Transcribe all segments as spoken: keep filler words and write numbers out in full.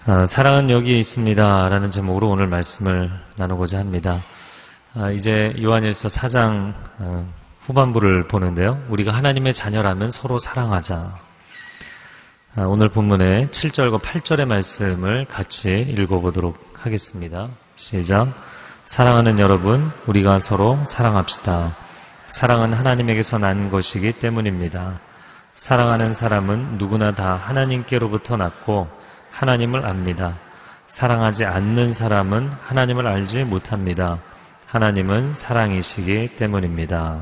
어, 사랑은 여기에 있습니다 라는 제목으로 오늘 말씀을 나누고자 합니다. 어, 이제 요한일서 사 장 어, 후반부를 보는데요. 우리가 하나님의 자녀라면 서로 사랑하자. 어, 오늘 본문의 칠 절과 팔 절의 말씀을 같이 읽어보도록 하겠습니다. 시작. 사랑하는 여러분, 우리가 서로 사랑합시다. 사랑은 하나님에게서 난 것이기 때문입니다. 사랑하는 사람은 누구나 다 하나님께로부터 났고 하나님을 압니다. 사랑하지 않는 사람은 하나님을 알지 못합니다. 하나님은 사랑이시기 때문입니다.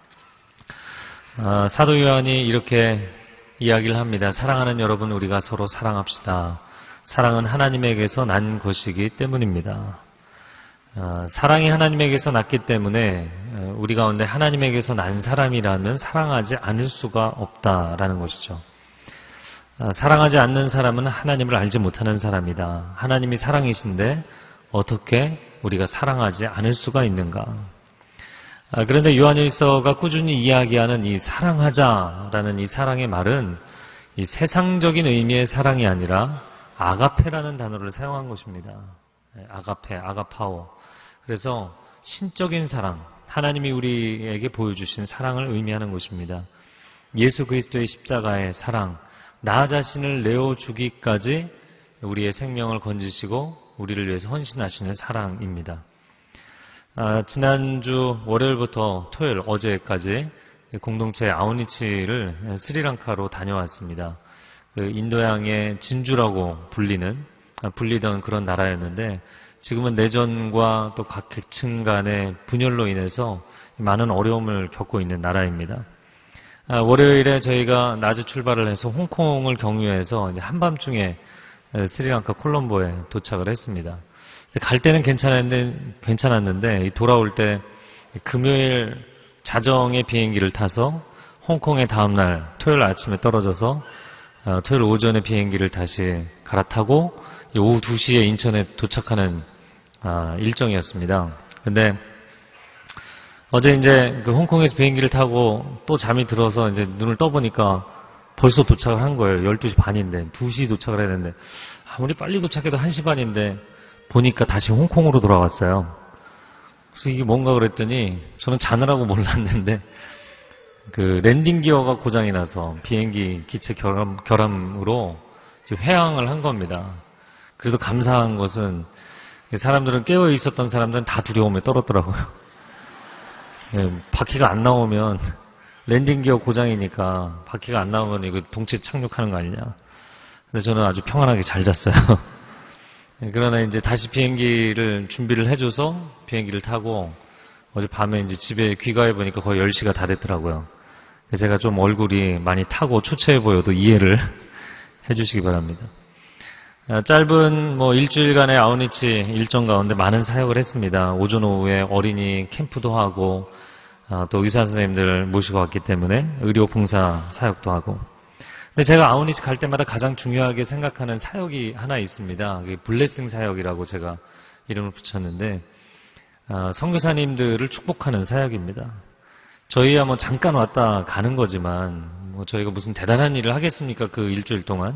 어, 사도 요한이 이렇게 이야기를 합니다. 사랑하는 여러분, 우리가 서로 사랑합시다. 사랑은 하나님에게서 난 것이기 때문입니다. 어, 사랑이 하나님에게서 났기 때문에 우리 가운데 하나님에게서 난 사람이라면 사랑하지 않을 수가 없다라는 것이죠. 어, 사랑하지 않는 사람은 하나님을 알지 못하는 사람이다. 하나님이 사랑이신데 어떻게 우리가 사랑하지 않을 수가 있는가? 아, 그런데 요한일서가 꾸준히 이야기하는 이 사랑하자라는 이 사랑의 말은 이 세상적인 의미의 사랑이 아니라 아가페라는 단어를 사용한 것입니다. 아가페, 아가파오. 그래서 신적인 사랑, 하나님이 우리에게 보여주신 사랑을 의미하는 것입니다. 예수 그리스도의 십자가의 사랑, 나 자신을 내어주기까지 우리의 생명을 건지시고 우리를 위해서 헌신하시는 사랑입니다. 아, 지난주 월요일부터 토요일, 어제까지 공동체 아우니치를 스리랑카로 다녀왔습니다. 그 인도양의 진주라고 불리는, 불리던 그런 나라였는데 지금은 내전과 또 각 계층 간의 분열로 인해서 많은 어려움을 겪고 있는 나라입니다. 아, 월요일에 저희가 낮에 출발을 해서 홍콩을 경유해서 이제 한밤중에 스리랑카 콜롬보에 도착을 했습니다. 갈 때는 괜찮았는데, 괜찮았는데 돌아올 때 금요일 자정의 비행기를 타서 홍콩에 다음날 토요일 아침에 떨어져서 토요일 오전에 비행기를 다시 갈아타고 오후 두 시에 인천에 도착하는 일정이었습니다. 근데 어제 이제 그 홍콩에서 비행기를 타고 또 잠이 들어서 이제 눈을 떠보니까 벌써 도착을 한 거예요. 열두 시 반인데 두 시 도착을 해야 되는데 아무리 빨리 도착해도 한 시 반인데 보니까 다시 홍콩으로 돌아왔어요. 그래서 이게 뭔가 그랬더니 저는 자느라고 몰랐는데 그 랜딩 기어가 고장이 나서 비행기 기체 결함, 결함으로 지금 회항을 한 겁니다. 그래도 감사한 것은 사람들은 깨어 있었던 사람들은 다 두려움에 떨었더라고요. 예, 바퀴가 안 나오면 랜딩 기어 고장이니까 바퀴가 안 나오면 이거 동체 착륙하는 거 아니냐. 근데 저는 아주 평안하게 잘 잤어요. 예, 그러나 이제 다시 비행기를 준비를 해줘서 비행기를 타고 어제 밤에 이제 집에 귀가해 보니까 거의 열 시가 다 됐더라고요. 제가 좀 얼굴이 많이 타고 초췌해 보여도 이해를 해주시기 바랍니다. 짧은 뭐 일주일간의 아우니치 일정 가운데 많은 사역을 했습니다. 오전 오후에 어린이 캠프도 하고 또 의사 선생님들 모시고 왔기 때문에 의료 봉사 사역도 하고. 근데 제가 아우니치 갈 때마다 가장 중요하게 생각하는 사역이 하나 있습니다. 그게 블레싱 사역이라고 제가 이름을 붙였는데 선교사님들을 축복하는 사역입니다. 저희야 뭐 잠깐 왔다 가는 거지만 뭐 저희가 무슨 대단한 일을 하겠습니까? 그 일주일 동안.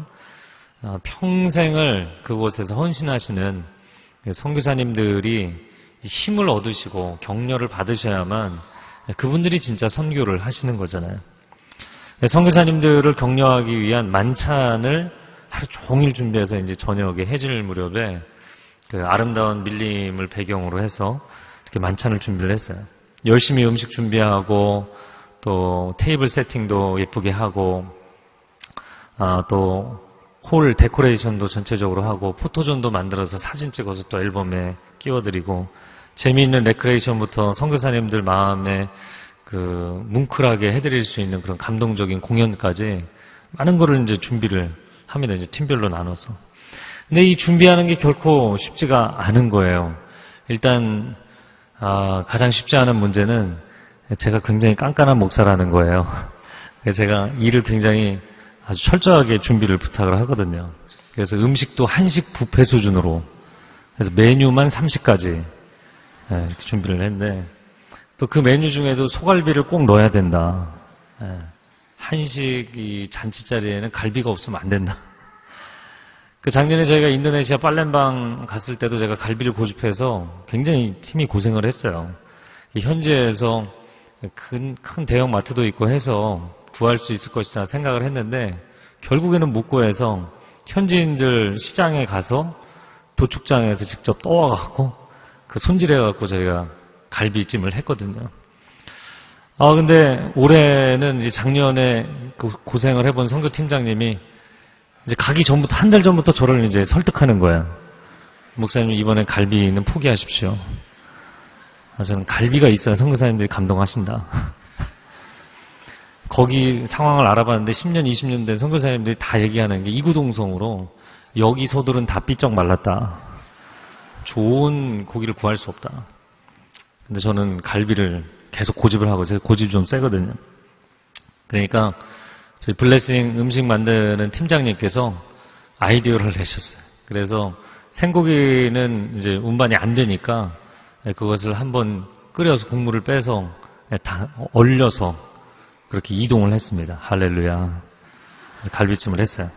평생을 그곳에서 헌신하시는 선교사님들이 힘을 얻으시고 격려를 받으셔야만 그분들이 진짜 선교를 하시는 거잖아요. 선교사님들을 격려하기 위한 만찬을 하루 종일 준비해서 이제 저녁에 해질 무렵에 그 아름다운 밀림을 배경으로 해서 이렇게 만찬을 준비를 했어요. 열심히 음식 준비하고 또 테이블 세팅도 예쁘게 하고 아, 또 홀 데코레이션도 전체적으로 하고 포토존도 만들어서 사진 찍어서 또 앨범에 끼워드리고 재미있는 레크레이션부터 선교사님들 마음에 그 뭉클하게 해드릴 수 있는 그런 감동적인 공연까지 많은 거를 이제 준비를 합니다. 이제 팀별로 나눠서. 근데 이 준비하는 게 결코 쉽지가 않은 거예요. 일단 아, 가장 쉽지 않은 문제는 제가 굉장히 깐깐한 목사라는 거예요. 제가 일을 굉장히 아주 철저하게 준비를 부탁을 하거든요. 그래서 음식도 한식 뷔페 수준으로 그래서 메뉴만 삼십 가지 네, 준비를 했는데 또 그 메뉴 중에도 소갈비를 꼭 넣어야 된다. 네, 한식 이 잔치 자리에는 갈비가 없으면 안 된다. 그 작년에 저희가 인도네시아 팔렘방 갔을 때도 제가 갈비를 고집해서 굉장히 팀이 고생을 했어요. 이 현지에서 큰, 큰 대형 마트도 있고 해서 구할 수 있을 것이다 생각을 했는데 결국에는 못 구해서 현지인들 시장에 가서 도축장에서 직접 떠와갖고 그 손질해갖고 저희가 갈비찜을 했거든요. 아, 근데 올해는 이제 작년에 그 고생을 해본 선교팀장님이 이제 가기 전부터, 한 달 전부터 저를 이제 설득하는 거예요. 목사님, 이번에 갈비는 포기하십시오. 아, 저는 갈비가 있어야 선교사님들이 감동하신다. 거기 상황을 알아봤는데 십 년, 이십 년 된 선교사님들이 다 얘기하는 게 이구동성으로 여기 소들은 다 삐쩍 말랐다. 좋은 고기를 구할 수 없다. 근데 저는 갈비를 계속 고집을 하고, 제가 고집이 좀 세거든요. 그러니까 저희 블레싱 음식 만드는 팀장님께서 아이디어를 내셨어요. 그래서 생고기는 이제 운반이 안 되니까 그것을 한번 끓여서 국물을 빼서 다 얼려서 그렇게 이동을 했습니다. 할렐루야. 갈비찜을 했어요.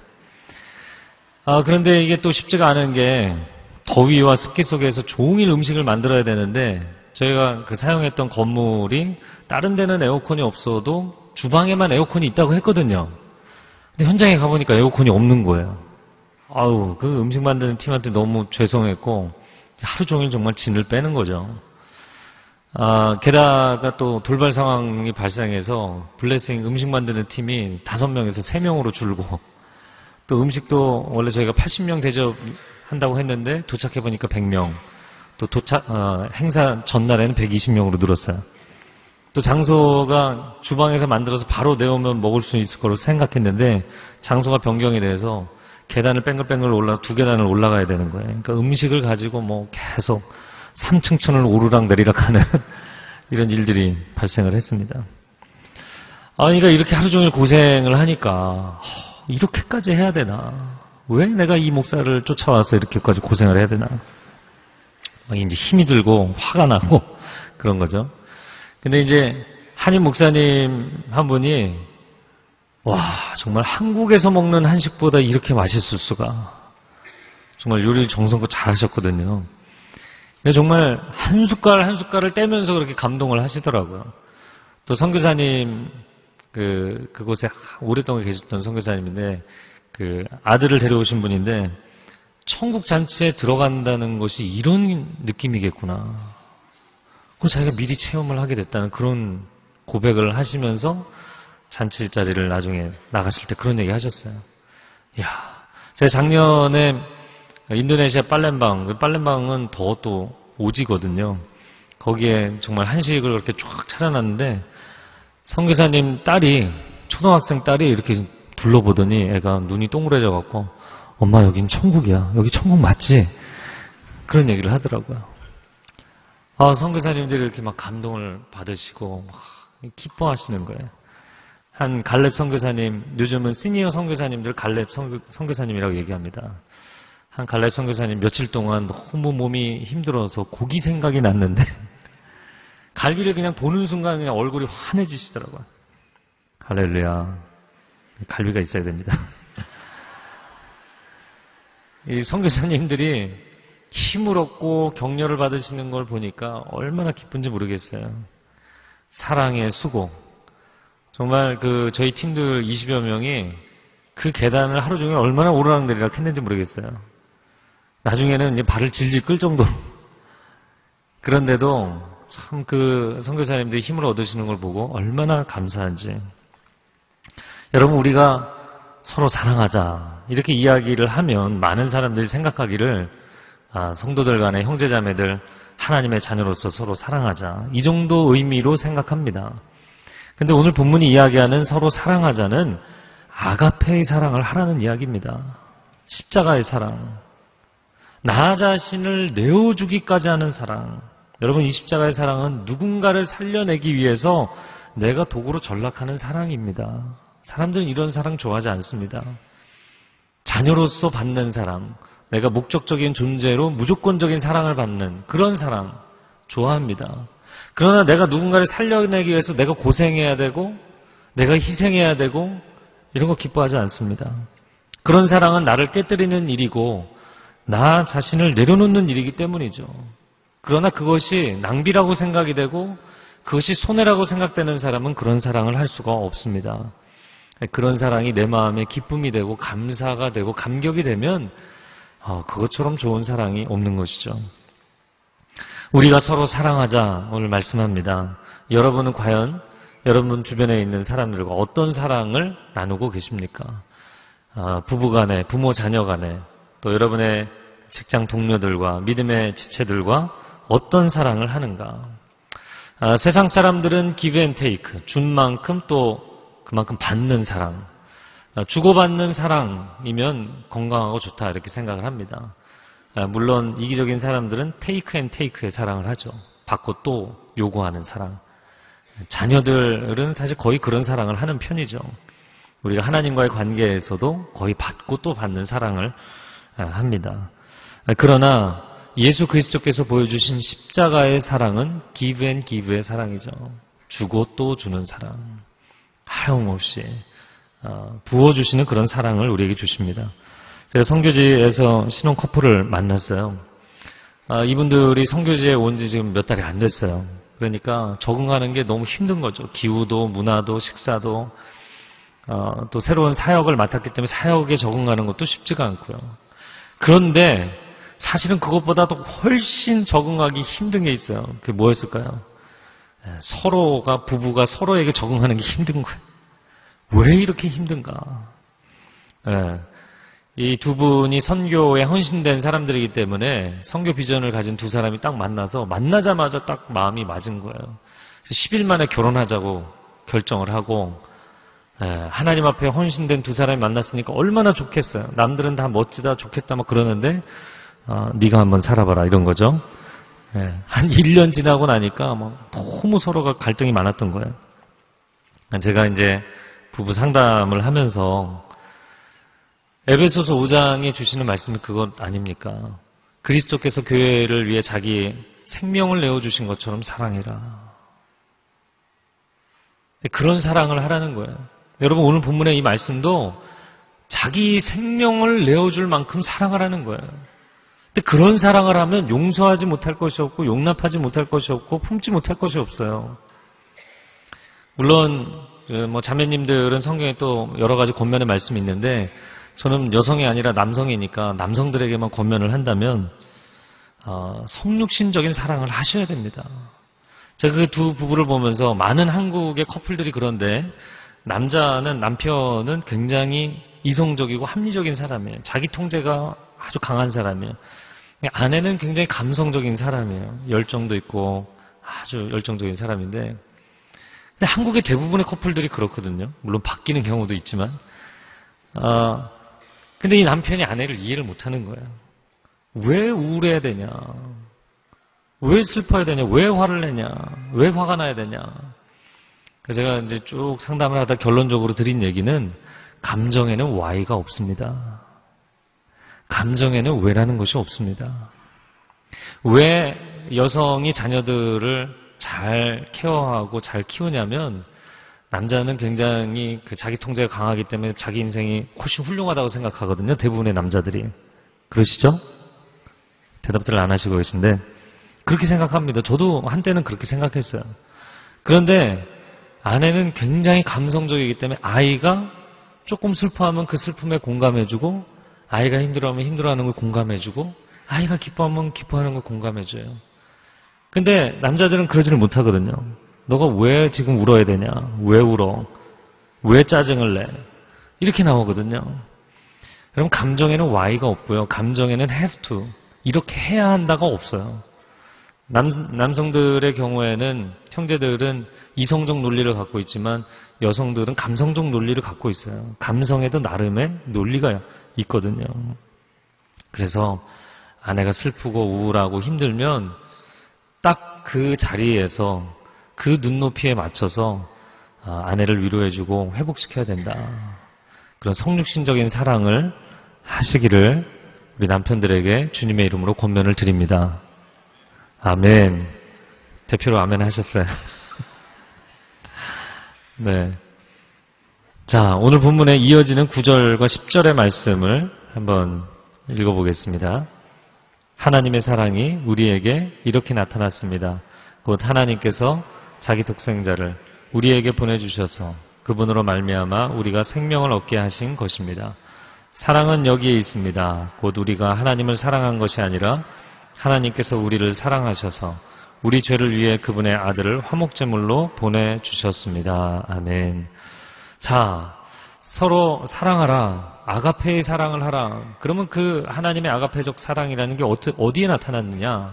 아, 그런데 이게 또 쉽지가 않은 게 더위와 습기 속에서 종일 음식을 만들어야 되는데 저희가 그 사용했던 건물이 다른 데는 에어컨이 없어도 주방에만 에어컨이 있다고 했거든요. 근데 현장에 가보니까 에어컨이 없는 거예요. 아우, 그 음식 만드는 팀한테 너무 죄송했고 하루 종일 정말 진을 빼는 거죠. 아, 게다가 또 돌발 상황이 발생해서 블레싱 음식 만드는 팀이 다섯 명에서 세 명으로 줄고 또 음식도 원래 저희가 팔십 명 대접한다고 했는데 도착해보니까 백 명, 또 도착, 어, 행사 전날에는 백이십 명으로 늘었어요. 또 장소가 주방에서 만들어서 바로 내오면 먹을 수 있을 거로 생각했는데 장소가 변경이 돼서 계단을 뺑글뺑글 올라, 두 계단을 올라가야 되는 거예요. 그러니까 음식을 가지고 뭐 계속 삼층천을 오르락 내리락 하는 이런 일들이 발생을 했습니다. 아, 그러니까 이렇게 하루 종일 고생을 하니까 이렇게까지 해야 되나? 왜 내가 이 목사를 쫓아와서 이렇게까지 고생을 해야 되나? 막 이제 힘이 들고 화가 나고 그런 거죠. 근데 이제 한인 목사님 한 분이 와, 정말 한국에서 먹는 한식보다 이렇게 맛있을 수가. 정말 요리 정성껏 잘하셨거든요. 정말 한 숟갈 한 숟갈을 떼면서 그렇게 감동을 하시더라고요. 또 선교사님 그 그곳에 오랫동안 계셨던 선교사님인데 그 아들을 데려오신 분인데 천국 잔치에 들어간다는 것이 이런 느낌이겠구나. 그 자기가 미리 체험을 하게 됐다는 그런 고백을 하시면서 잔치 자리를 나중에 나갔을 때 그런 얘기 하셨어요. 이야, 제가 작년에 인도네시아 팔렘방, 그 팔렘방은 더 또 오지거든요. 거기에 정말 한식을 그렇게 쫙 차려놨는데 선교사님 딸이, 초등학생 딸이 이렇게 둘러보더니 애가 눈이 동그래져 갖고 엄마 여긴 천국이야. 여기 천국 맞지? 그런 얘기를 하더라고요. 아, 선교사님들이 이렇게 막 감동을 받으시고 막 기뻐하시는 거예요. 한 갈렙 선교사님, 요즘은 시니어 선교사님들 갈렙 선교, 선교사님이라고 얘기합니다. 한 갈렙 선교사님 며칠 동안 너무 몸이 힘들어서 고기 생각이 났는데 갈비를 그냥 보는 순간 그냥 얼굴이 환해지시더라고요. 할렐루야. 갈비가 있어야 됩니다. 이 선교사님들이 힘을 얻고 격려를 받으시는 걸 보니까 얼마나 기쁜지 모르겠어요. 사랑의 수고. 정말 그 저희 팀들 이십여 명이 그 계단을 하루 종일 얼마나 오르락내리락 했는지 모르겠어요. 나중에는 이제 발을 질질 끌 정도로. 그런데도 참 그 선교사님들이 힘을 얻으시는 걸 보고 얼마나 감사한지. 여러분, 우리가 서로 사랑하자 이렇게 이야기를 하면 많은 사람들이 생각하기를 아, 성도들 간의 형제자매들 하나님의 자녀로서 서로 사랑하자 이 정도 의미로 생각합니다. 근데 오늘 본문이 이야기하는 서로 사랑하자는 아가페의 사랑을 하라는 이야기입니다. 십자가의 사랑. 나 자신을 내어주기까지 하는 사랑. 여러분, 이 십자가의 사랑은 누군가를 살려내기 위해서 내가 도구로 전락하는 사랑입니다. 사람들은 이런 사랑 좋아하지 않습니다. 자녀로서 받는 사랑, 내가 목적적인 존재로 무조건적인 사랑을 받는 그런 사랑 좋아합니다. 그러나 내가 누군가를 살려내기 위해서 내가 고생해야 되고 내가 희생해야 되고 이런 거 기뻐하지 않습니다. 그런 사랑은 나를 깨뜨리는 일이고 나 자신을 내려놓는 일이기 때문이죠. 그러나 그것이 낭비라고 생각이 되고 그것이 손해라고 생각되는 사람은 그런 사랑을 할 수가 없습니다. 그런 사랑이 내 마음에 기쁨이 되고 감사가 되고 감격이 되면 어, 그것처럼 좋은 사랑이 없는 것이죠. 우리가 서로 사랑하자 오늘 말씀합니다. 여러분은 과연 여러분 주변에 있는 사람들과 어떤 사랑을 나누고 계십니까? 어, 부부간에, 부모 자녀간에, 또 여러분의 직장 동료들과 믿음의 지체들과 어떤 사랑을 하는가? 아, 세상 사람들은 give and take, 준 만큼 또 그만큼 받는 사랑, 아, 주고받는 사랑이면 건강하고 좋다 이렇게 생각을 합니다. 아, 물론 이기적인 사람들은 take and take의 사랑을 하죠. 받고 또 요구하는 사랑. 자녀들은 사실 거의 그런 사랑을 하는 편이죠. 우리가 하나님과의 관계에서도 거의 받고 또 받는 사랑을 합니다. 그러나 예수 그리스도께서 보여주신 십자가의 사랑은 give and give의 사랑이죠. 주고 또 주는 사랑. 하염없이 부어주시는 그런 사랑을 우리에게 주십니다. 제가 선교지에서 신혼 커플을 만났어요. 이분들이 선교지에 온 지 지금 몇 달이 안 됐어요. 그러니까 적응하는 게 너무 힘든 거죠. 기후도, 문화도, 식사도, 어, 또 새로운 사역을 맡았기 때문에 사역에 적응하는 것도 쉽지가 않고요. 그런데 사실은 그것보다도 훨씬 적응하기 힘든 게 있어요. 그게 뭐였을까요? 서로가, 부부가 서로에게 적응하는 게 힘든 거예요. 왜 이렇게 힘든가? 네. 이 두 분이 선교에 헌신된 사람들이기 때문에 선교 비전을 가진 두 사람이 딱 만나서 만나자마자 딱 마음이 맞은 거예요. 그래서 십 일 만에 결혼하자고 결정을 하고 하나님 앞에 헌신된 두 사람이 만났으니까 얼마나 좋겠어요. 남들은 다 멋지다 좋겠다 막 그러는데 어, 네가 한번 살아봐라 이런 거죠. 한 일 년 지나고 나니까 막 너무 서로가 갈등이 많았던 거예요. 제가 이제 부부 상담을 하면서 에베소서 오 장에 주시는 말씀이 그것 아닙니까? 그리스도께서 교회를 위해 자기 생명을 내어주신 것처럼 사랑해라. 그런 사랑을 하라는 거예요. 여러분 오늘 본문의 이 말씀도 자기 생명을 내어줄 만큼 사랑하라는 거예요. 근데 그런 사랑을 하면 용서하지 못할 것이 없고 용납하지 못할 것이 없고 품지 못할 것이 없어요. 물론 뭐 자매님들은 성경에 또 여러 가지 권면의 말씀이 있는데 저는 여성이 아니라 남성이니까 남성들에게만 권면을 한다면 어, 성육신적인 사랑을 하셔야 됩니다. 제가 그 두 부부를 보면서 많은 한국의 커플들이 그런데 남자는 남편은 굉장히 이성적이고 합리적인 사람이에요. 자기 통제가 아주 강한 사람이에요. 아내는 굉장히 감성적인 사람이에요. 열정도 있고 아주 열정적인 사람인데 근데 한국의 대부분의 커플들이 그렇거든요. 물론 바뀌는 경우도 있지만 어, 근데 이 남편이 아내를 이해를 못하는 거예요. 왜 우울해야 되냐? 왜 슬퍼야 되냐? 왜 화를 내냐? 왜 화가 나야 되냐? 그래서 제가 이제 쭉 상담을 하다 결론적으로 드린 얘기는 감정에는 Y가 없습니다. 감정에는 왜라는 것이 없습니다. 왜 여성이 자녀들을 잘 케어하고 잘 키우냐면 남자는 굉장히 그 자기 통제가 강하기 때문에 자기 인생이 훨씬 훌륭하다고 생각하거든요. 대부분의 남자들이. 그러시죠? 대답들을 안 하시고 계신데 그렇게 생각합니다. 저도 한때는 그렇게 생각했어요. 그런데 아내는 굉장히 감성적이기 때문에 아이가 조금 슬퍼하면 그 슬픔에 공감해주고 아이가 힘들어하면 힘들어하는 걸 공감해주고 아이가 기뻐하면 기뻐하는 걸 공감해줘요. 근데 남자들은 그러지를 못하거든요. 너가 왜 지금 울어야 되냐? 왜 울어? 왜 짜증을 내? 이렇게 나오거든요. 여러분 감정에는 Y가 없고요. 감정에는 have to. 이렇게 해야 한다가 없어요. 남, 남성들의 경우에는 형제들은 이성적 논리를 갖고 있지만 여성들은 감성적 논리를 갖고 있어요. 감성에도 나름의 논리가 있거든요. 그래서 아내가 슬프고 우울하고 힘들면 딱 그 자리에서 그 눈높이에 맞춰서 아내를 위로해주고 회복시켜야 된다. 그런 성육신적인 사랑을 하시기를 우리 남편들에게 주님의 이름으로 권면을 드립니다. 아멘. 대표로 아멘 하셨어요. 네. 자, 오늘 본문에 이어지는 구 절과 십 절의 말씀을 한번 읽어보겠습니다. 하나님의 사랑이 우리에게 이렇게 나타났습니다. 곧 하나님께서 자기 독생자를 우리에게 보내주셔서 그분으로 말미암아 우리가 생명을 얻게 하신 것입니다. 사랑은 여기에 있습니다. 곧 우리가 하나님을 사랑한 것이 아니라 하나님께서 우리를 사랑하셔서 우리 죄를 위해 그분의 아들을 화목제물로 보내주셨습니다. 아멘. 자, 서로 사랑하라. 아가페의 사랑을 하라. 그러면 그 하나님의 아가페적 사랑이라는 게 어디에 나타났느냐?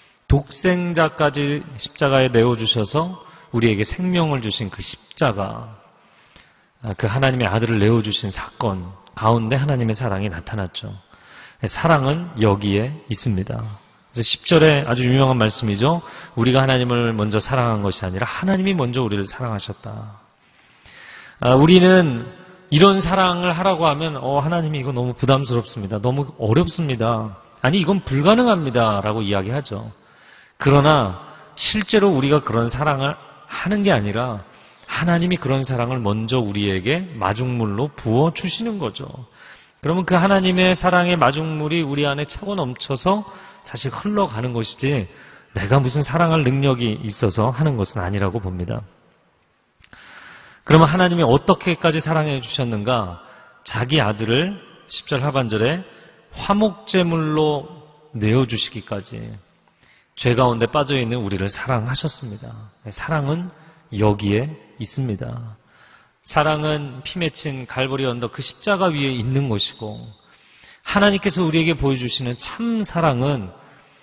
독생자까지 십자가에 내어주셔서 우리에게 생명을 주신 그 십자가, 그 하나님의 아들을 내어주신 사건 가운데 하나님의 사랑이 나타났죠. 사랑은 여기에 있습니다. 그래서 십 절에 아주 유명한 말씀이죠. 우리가 하나님을 먼저 사랑한 것이 아니라 하나님이 먼저 우리를 사랑하셨다. 아, 우리는 이런 사랑을 하라고 하면 어, 하나님이 이거 너무 부담스럽습니다. 너무 어렵습니다. 아니 이건 불가능합니다. 라고 이야기하죠. 그러나 실제로 우리가 그런 사랑을 하는 게 아니라 하나님이 그런 사랑을 먼저 우리에게 마중물로 부어주시는 거죠. 그러면 그 하나님의 사랑의 마중물이 우리 안에 차고 넘쳐서 사실 흘러가는 것이지 내가 무슨 사랑할 능력이 있어서 하는 것은 아니라고 봅니다. 그러면 하나님이 어떻게까지 사랑해 주셨는가? 자기 아들을 십 절 하반절에 화목제물로 내어주시기까지 죄 가운데 빠져있는 우리를 사랑하셨습니다. 사랑은 여기에 있습니다. 사랑은 피 맺힌 갈보리 언덕 그 십자가 위에 있는 것이고, 하나님께서 우리에게 보여주시는 참 사랑은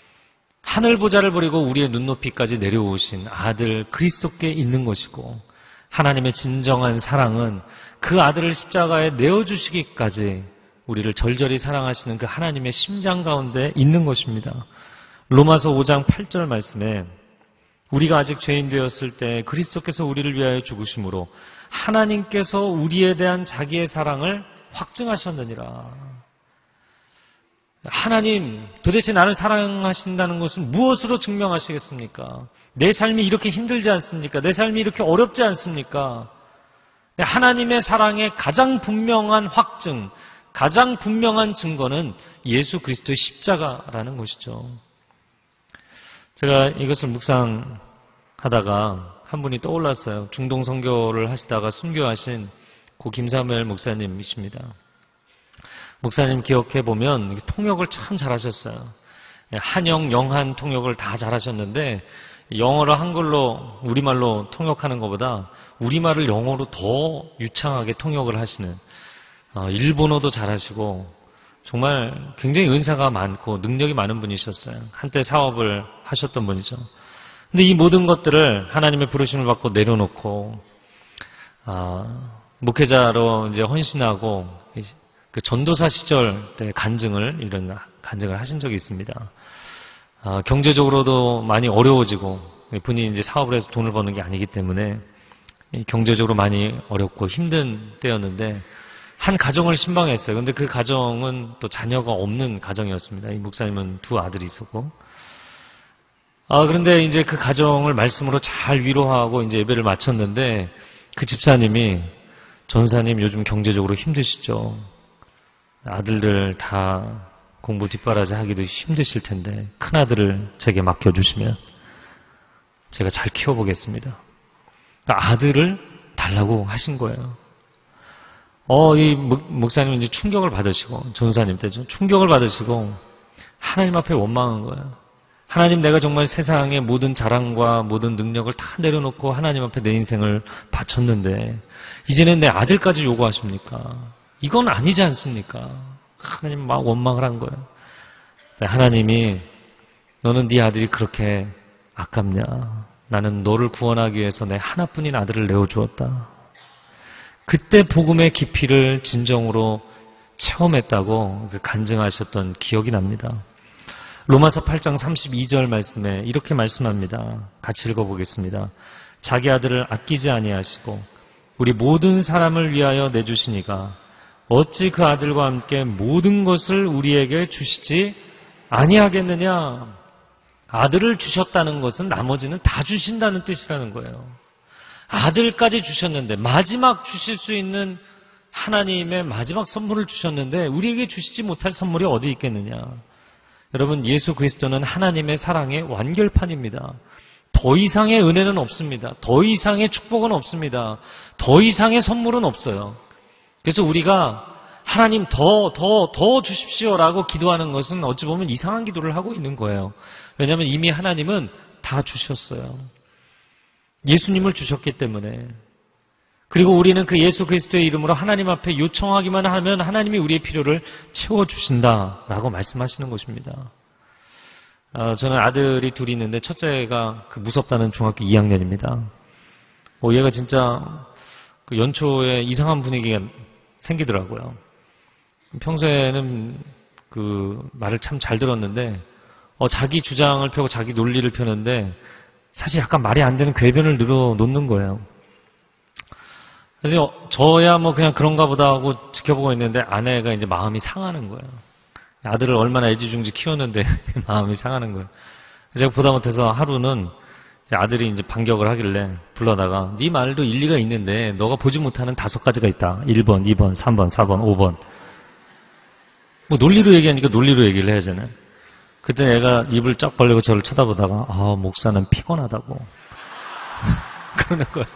하늘 보좌를 버리고 우리의 눈높이까지 내려오신 아들 그리스도께 있는 것이고, 하나님의 진정한 사랑은 그 아들을 십자가에 내어주시기까지 우리를 절절히 사랑하시는 그 하나님의 심장 가운데 있는 것입니다. 로마서 오 장 팔 절 말씀에 우리가 아직 죄인 되었을 때 그리스도께서 우리를 위하여 죽으심으로 하나님께서 우리에 대한 자기의 사랑을 확증하셨느니라. 하나님, 도대체 나를 사랑하신다는 것은 무엇으로 증명하시겠습니까? 내 삶이 이렇게 힘들지 않습니까? 내 삶이 이렇게 어렵지 않습니까? 하나님의 사랑의 가장 분명한 확증, 가장 분명한 증거는 예수 그리스도의 십자가라는 것이죠. 제가 이것을 묵상하다가 한 분이 떠올랐어요. 중동 선교를 하시다가 순교하신 고 김사무엘 목사님이십니다. 목사님 기억해 보면 통역을 참 잘하셨어요. 한영, 영한 통역을 다 잘하셨는데 영어로 한글로 우리말로 통역하는 것보다 우리말을 영어로 더 유창하게 통역을 하시는, 일본어도 잘하시고 정말 굉장히 은사가 많고 능력이 많은 분이셨어요. 한때 사업을 하셨던 분이죠. 근데 이 모든 것들을 하나님의 부르심을 받고 내려놓고 아, 목회자로 이제 헌신하고 그 전도사 시절 때 간증을 이런 간증을 하신 적이 있습니다. 아, 경제적으로도 많이 어려워지고 분이 이제 사업을 해서 돈을 버는 게 아니기 때문에 경제적으로 많이 어렵고 힘든 때였는데 한 가정을 신방했어요. 근데 그 가정은 또 자녀가 없는 가정이었습니다. 이 목사님은 두 아들이 있었고. 아, 그런데 이제 그 가정을 말씀으로 잘 위로하고 이제 예배를 마쳤는데 그 집사님이 전사님 요즘 경제적으로 힘드시죠? 아들들 다 공부 뒷바라지 하기도 힘드실 텐데 큰 아들을 제게 맡겨주시면 제가 잘 키워보겠습니다. 그러니까 아들을 달라고 하신 거예요. 어, 이 목사님은 이제 충격을 받으시고, 전사님 때죠. 충격을 받으시고, 하나님 앞에 원망한 거예요. 하나님, 내가 정말 세상의 모든 자랑과 모든 능력을 다 내려놓고 하나님 앞에 내 인생을 바쳤는데, 이제는 내 아들까지 요구하십니까? 이건 아니지 않습니까? 하나님 막 원망을 한 거예요. 하나님이, 너는 네 아들이 그렇게 아깝냐? 나는 너를 구원하기 위해서 내 하나뿐인 아들을 내어주었다. 그때 복음의 깊이를 진정으로 체험했다고 간증하셨던 기억이 납니다. 로마서 팔 장 삼십이 절 말씀에 이렇게 말씀합니다. 같이 읽어보겠습니다. 자기 아들을 아끼지 아니하시고 우리 모든 사람을 위하여 내주시니가 어찌 그 아들과 함께 모든 것을 우리에게 주시지 아니하겠느냐. 아들을 주셨다는 것은 나머지는 다 주신다는 뜻이라는 거예요. 아들까지 주셨는데, 마지막 주실 수 있는 하나님의 마지막 선물을 주셨는데 우리에게 주시지 못할 선물이 어디 있겠느냐. 여러분, 예수 그리스도는 하나님의 사랑의 완결판입니다. 더 이상의 은혜는 없습니다. 더 이상의 축복은 없습니다. 더 이상의 선물은 없어요. 그래서 우리가 하나님 더, 더, 더 주십시오라고 기도하는 것은 어찌 보면 이상한 기도를 하고 있는 거예요. 왜냐하면 이미 하나님은 다 주셨어요. 예수님을 주셨기 때문에. 그리고 우리는 그 예수 그리스도의 이름으로 하나님 앞에 요청하기만 하면 하나님이 우리의 필요를 채워주신다라고 말씀하시는 것입니다. 어, 저는 아들이 둘이 있는데 첫째가 그 무섭다는 중학교 이 학년입니다. 뭐 얘가 진짜 그 연초에 이상한 분위기가 생기더라고요. 평소에는 그 말을 참 잘 들었는데 어, 자기 주장을 펴고 자기 논리를 펴는데 사실 약간 말이 안 되는 궤변을 늘어놓는 거예요. 그래서 저야 뭐 그냥 그런가 보다 하고 지켜보고 있는데 아내가 이제 마음이 상하는 거예요. 아들을 얼마나 애지중지 키웠는데 마음이 상하는 거예요. 제가 보다 못해서 하루는 이제 아들이 이제 반격을 하길래 불러다가 네 말도 일리가 있는데 너가 보지 못하는 다섯 가지가 있다. 일 번, 이 번, 삼 번, 사 번, 오 번. 뭐 논리로 얘기하니까 논리로 얘기를 해야잖아요. 그때 애가 입을 쫙 벌리고 저를 쳐다보다가 아, 목사는 피곤하다고 그러는 거예요.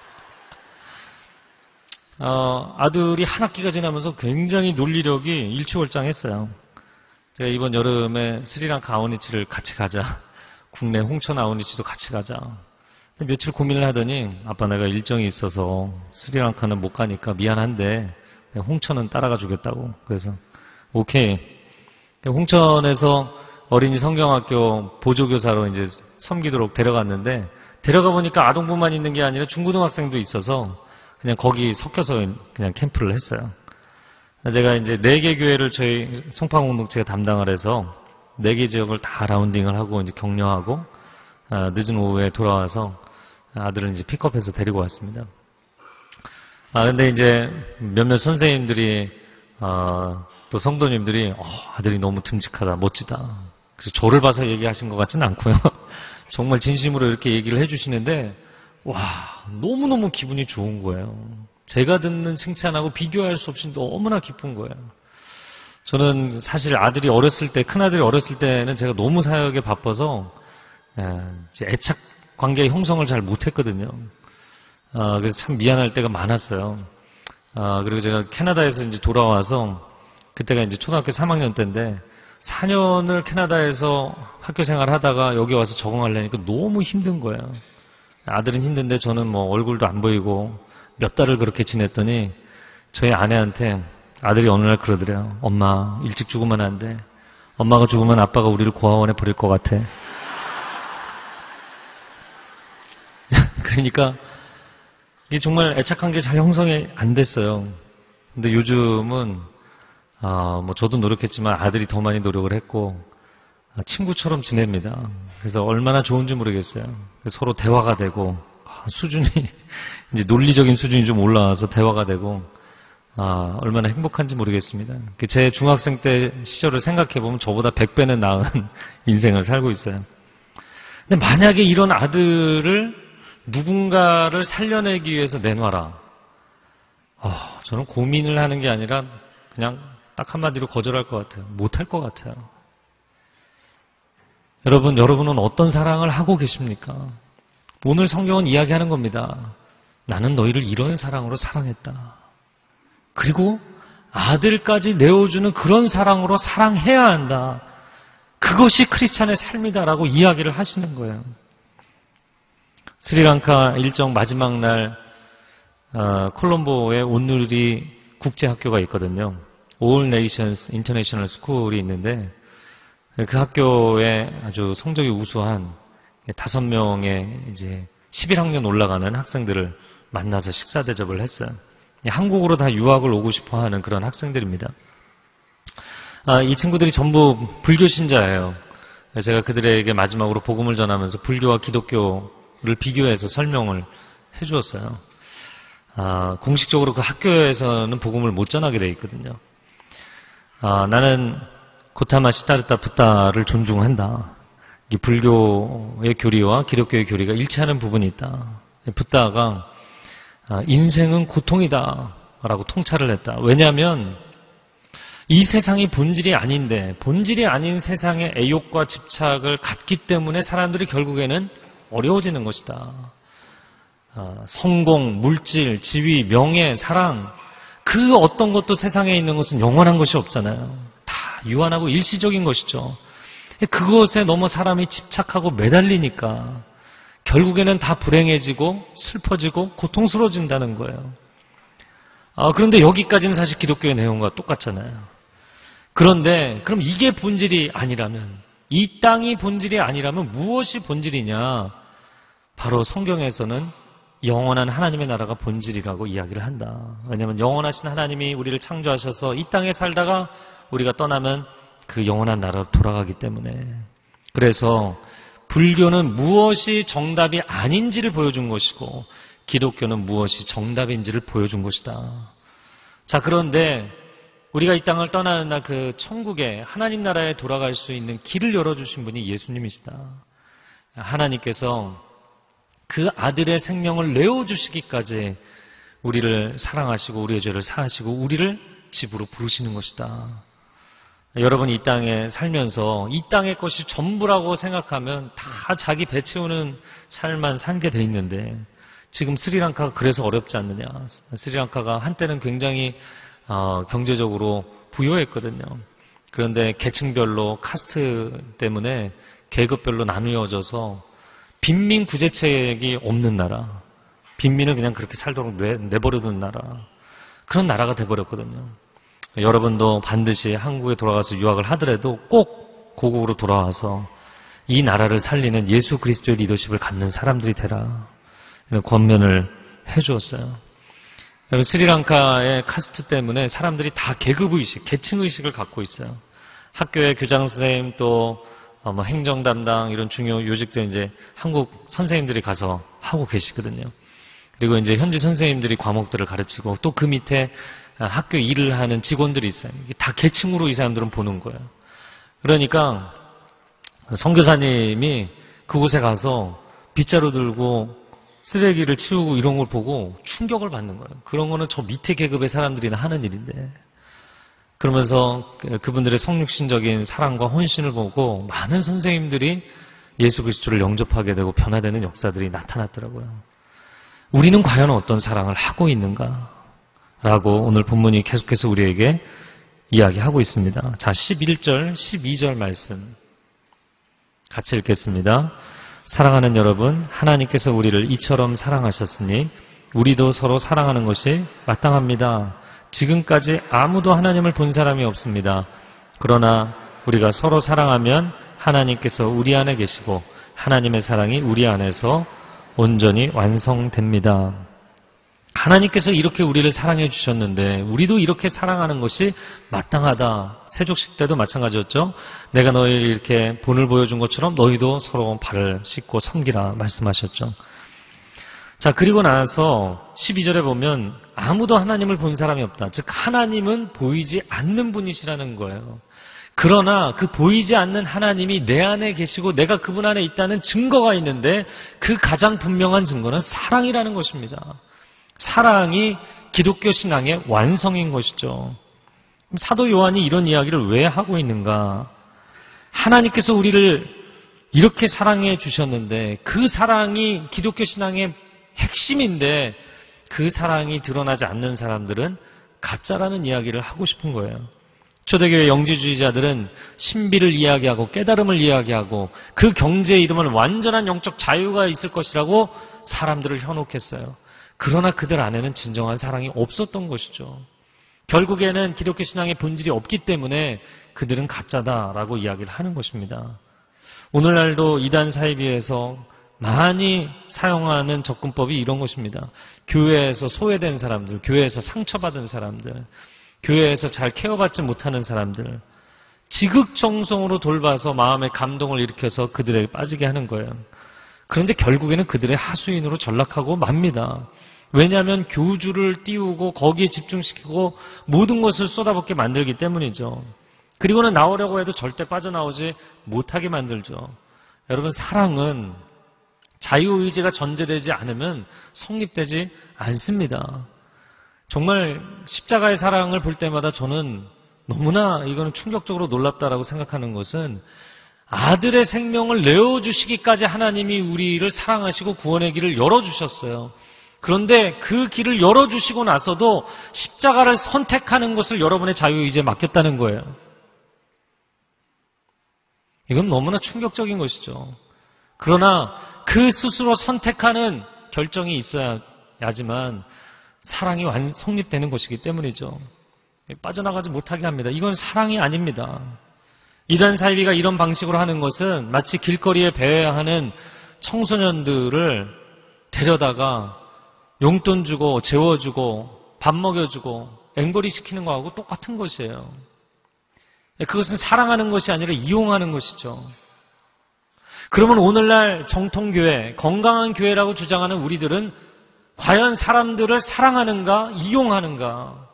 어, 아들이 한 학기가 지나면서 굉장히 논리력이 일취월장했어요. 제가 이번 여름에 스리랑카 아우니치를 같이 가자. 국내 홍천 아우니치도 같이 가자. 며칠 고민을 하더니 아빠 내가 일정이 있어서 스리랑카는 못 가니까 미안한데 홍천은 따라가 주겠다고. 그래서 오케이. 홍천에서 어린이 성경학교 보조교사로 이제 섬기도록 데려갔는데 데려가 보니까 아동부만 있는 게 아니라 중고등학생도 있어서 그냥 거기 섞여서 그냥 캠프를 했어요. 제가 이제 네 개 교회를 저희 송파공동체가 담당을 해서 네 개 지역을 다 라운딩을 하고 이제 격려하고 늦은 오후에 돌아와서 아들을 이제 픽업해서 데리고 왔습니다. 아 근데 이제 몇몇 선생님들이 어, 또 성도님들이 어, 아들이 너무 듬직하다, 멋지다. 그래서 저를 봐서 얘기하신 것 같지는 않고요. 정말 진심으로 이렇게 얘기를 해주시는데 와 너무너무 기분이 좋은 거예요. 제가 듣는 칭찬하고 비교할 수 없이 너무나 기쁜 거예요. 저는 사실 아들이 어렸을 때, 큰아들이 어렸을 때는 제가 너무 사역에 바빠서 애착 관계 형성을 잘 못했거든요. 그래서 참 미안할 때가 많았어요. 그리고 제가 캐나다에서 이제 돌아와서 그때가 이제 초등학교 삼 학년 때인데 사 년을 캐나다에서 학교 생활을 하다가 여기 와서 적응하려니까 너무 힘든 거예요. 아들은 힘든데 저는 뭐 얼굴도 안 보이고 몇 달을 그렇게 지냈더니 저희 아내한테 아들이 어느 날 그러더래요. 엄마 일찍 죽으면 안 돼. 엄마가 죽으면 아빠가 우리를 고아원에 버릴 것 같아. 그러니까 이게 정말 애착한 게 잘 형성이 안 됐어요. 근데 요즘은 아, 뭐 저도 노력했지만 아들이 더 많이 노력을 했고 친구처럼 지냅니다. 그래서 얼마나 좋은지 모르겠어요. 서로 대화가 되고 수준이 이제 논리적인 수준이 좀 올라와서 대화가 되고 아, 얼마나 행복한지 모르겠습니다. 제 중학생 때 시절을 생각해 보면 저보다 백 배는 나은 인생을 살고 있어요. 근데 만약에 이런 아들을 누군가를 살려내기 위해서 내놔라. 아, 저는 고민을 하는 게 아니라 그냥 딱 한마디로 거절할 것 같아요. 못할 것 같아요. 여러분, 여러분은 어떤 사랑을 하고 계십니까? 오늘 성경은 이야기하는 겁니다. 나는 너희를 이런 사랑으로 사랑했다. 그리고 아들까지 내어주는 그런 사랑으로 사랑해야 한다. 그것이 크리스찬의 삶이다라고 이야기를 하시는 거예요. 스리랑카 일정 마지막 날 어, 콜롬보에 온누리 국제학교가 있거든요. All Nations International School이 있는데 그 학교에 아주 성적이 우수한 다섯 명의 이제 십일 학년 올라가는 학생들을 만나서 식사 대접을 했어요. 한국으로 다 유학을 오고 싶어 하는 그런 학생들입니다. 아, 이 친구들이 전부 불교 신자예요. 제가 그들에게 마지막으로 복음을 전하면서 불교와 기독교를 비교해서 설명을 해 주었어요. 아, 공식적으로 그 학교에서는 복음을 못 전하게 돼 있거든요. 아, 나는 고타마 시타르타 붓다를 존중한다. 이 불교의 교리와 기독교의 교리가 일치하는 부분이 있다. 붓다가 인생은 고통이다 라고 통찰을 했다. 왜냐하면 이 세상이 본질이 아닌데 본질이 아닌 세상의 애욕과 집착을 갖기 때문에 사람들이 결국에는 어려워지는 것이다. 성공, 물질, 지위, 명예, 사랑 그 어떤 것도 세상에 있는 것은 영원한 것이 없잖아요. 다 유한하고 일시적인 것이죠. 그것에 너무 사람이 집착하고 매달리니까 결국에는 다 불행해지고 슬퍼지고 고통스러워진다는 거예요. 아, 그런데 여기까지는 사실 기독교의 내용과 똑같잖아요. 그런데 그럼 이게 본질이 아니라면, 이 땅이 본질이 아니라면 무엇이 본질이냐? 바로 성경에서는 영원한 하나님의 나라가 본질이라고 이야기를 한다. 왜냐하면 영원하신 하나님이 우리를 창조하셔서 이 땅에 살다가 우리가 떠나면 그 영원한 나라로 돌아가기 때문에. 그래서 불교는 무엇이 정답이 아닌지를 보여준 것이고 기독교는 무엇이 정답인지를 보여준 것이다. 자, 그런데 우리가 이 땅을 떠나는 날 그 천국에 하나님 나라에 돌아갈 수 있는 길을 열어주신 분이 예수님이시다. 하나님께서 그 아들의 생명을 내어주시기까지 우리를 사랑하시고 우리의 죄를 사하시고 우리를 집으로 부르시는 것이다. 여러분이 이 땅에 살면서 이 땅의 것이 전부라고 생각하면 다 자기 배 채우는 삶만 살게 돼 있는데 지금 스리랑카가 그래서 어렵지 않느냐. 스리랑카가 한때는 굉장히 어, 경제적으로 부유했거든요. 그런데 계층별로 카스트 때문에 계급별로 나누어져서 빈민 구제책이 없는 나라, 빈민을 그냥 그렇게 살도록 내, 내버려둔 나라, 그런 나라가 돼버렸거든요. 여러분도 반드시 한국에 돌아가서 유학을 하더라도 꼭 고국으로 돌아와서 이 나라를 살리는 예수 그리스도의 리더십을 갖는 사람들이 되라 권면을 해주었어요. 스리랑카의 카스트 때문에 사람들이 다 계급의식, 계층의식을 갖고 있어요. 학교의 교장 선생님 또 뭐 행정 담당 이런 중요 요직들 이제 한국 선생님들이 가서 하고 계시거든요. 그리고 이제 현지 선생님들이 과목들을 가르치고 또 그 밑에 학교 일을 하는 직원들이 있어요. 다 계층으로 이 사람들은 보는 거예요. 그러니까 선교사님이 그곳에 가서 빗자루 들고 쓰레기를 치우고 이런 걸 보고 충격을 받는 거예요. 그런 거는 저 밑에 계급의 사람들이나 하는 일인데. 그러면서 그분들의 성육신적인 사랑과 헌신을 보고 많은 선생님들이 예수 그리스도를 영접하게 되고 변화되는 역사들이 나타났더라고요. 우리는 과연 어떤 사랑을 하고 있는가? 라고 오늘 본문이 계속해서 우리에게 이야기하고 있습니다. 자, 십일 절, 십이 절 말씀 같이 읽겠습니다. 사랑하는 여러분, 하나님께서 우리를 이처럼 사랑하셨으니 우리도 서로 사랑하는 것이 마땅합니다. 지금까지 아무도 하나님을 본 사람이 없습니다. 그러나 우리가 서로 사랑하면 하나님께서 우리 안에 계시고 하나님의 사랑이 우리 안에서 온전히 완성됩니다. 하나님께서 이렇게 우리를 사랑해 주셨는데 우리도 이렇게 사랑하는 것이 마땅하다. 세족식 때도 마찬가지였죠. 내가 너희를 이렇게 본을 보여준 것처럼 너희도 서로 발을 씻고 섬기라 말씀하셨죠. 자, 그리고 나서 십이 절에 보면 아무도 하나님을 본 사람이 없다. 즉 하나님은 보이지 않는 분이시라는 거예요. 그러나 그 보이지 않는 하나님이 내 안에 계시고 내가 그분 안에 있다는 증거가 있는데 그 가장 분명한 증거는 사랑이라는 것입니다. 사랑이 기독교 신앙의 완성인 것이죠. 사도 요한이 이런 이야기를 왜 하고 있는가? 하나님께서 우리를 이렇게 사랑해 주셨는데 그 사랑이 기독교 신앙의 핵심인데 그 사랑이 드러나지 않는 사람들은 가짜라는 이야기를 하고 싶은 거예요. 초대교회 영지주의자들은 신비를 이야기하고 깨달음을 이야기하고 그 경제의 이름은 완전한 영적 자유가 있을 것이라고 사람들을 현혹했어요. 그러나 그들 안에는 진정한 사랑이 없었던 것이죠. 결국에는 기독교 신앙의 본질이 없기 때문에 그들은 가짜다라고 이야기를 하는 것입니다. 오늘날도 이단 사이비에서 많이 사용하는 접근법이 이런 것입니다. 교회에서 소외된 사람들, 교회에서 상처받은 사람들, 교회에서 잘 케어받지 못하는 사람들, 지극정성으로 돌봐서 마음의 감동을 일으켜서 그들에게 빠지게 하는 거예요. 그런데 결국에는 그들의 하수인으로 전락하고 맙니다. 왜냐하면 교주를 띄우고 거기에 집중시키고 모든 것을 쏟아붓게 만들기 때문이죠. 그리고는 나오려고 해도 절대 빠져나오지 못하게 만들죠. 여러분, 사랑은 자유의지가 전제되지 않으면 성립되지 않습니다. 정말 십자가의 사랑을 볼 때마다 저는 너무나 이거는 충격적으로 놀랍다라고 생각하는 것은 아들의 생명을 내어주시기까지 하나님이 우리를 사랑하시고 구원의 길을 열어주셨어요. 그런데 그 길을 열어주시고 나서도 십자가를 선택하는 것을 여러분의 자유의지에 맡겼다는 거예요. 이건 너무나 충격적인 것이죠. 그러나 그 스스로 선택하는 결정이 있어야지만 사랑이 완 성립되는 것이기 때문이죠. 빠져나가지 못하게 합니다. 이건 사랑이 아닙니다. 이단 사이비가 이런 방식으로 하는 것은 마치 길거리에 배회하는 청소년들을 데려다가 용돈 주고 재워주고 밥 먹여주고 앵벌이 시키는 거하고 똑같은 것이에요. 그것은 사랑하는 것이 아니라 이용하는 것이죠. 그러면 오늘날 정통교회, 건강한 교회라고 주장하는 우리들은 과연 사람들을 사랑하는가, 이용하는가?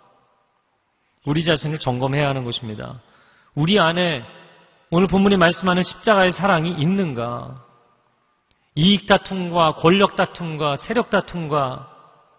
우리 자신을 점검해야 하는 것입니다. 우리 안에 오늘 본문이 말씀하는 십자가의 사랑이 있는가? 이익 다툼과 권력 다툼과 세력 다툼과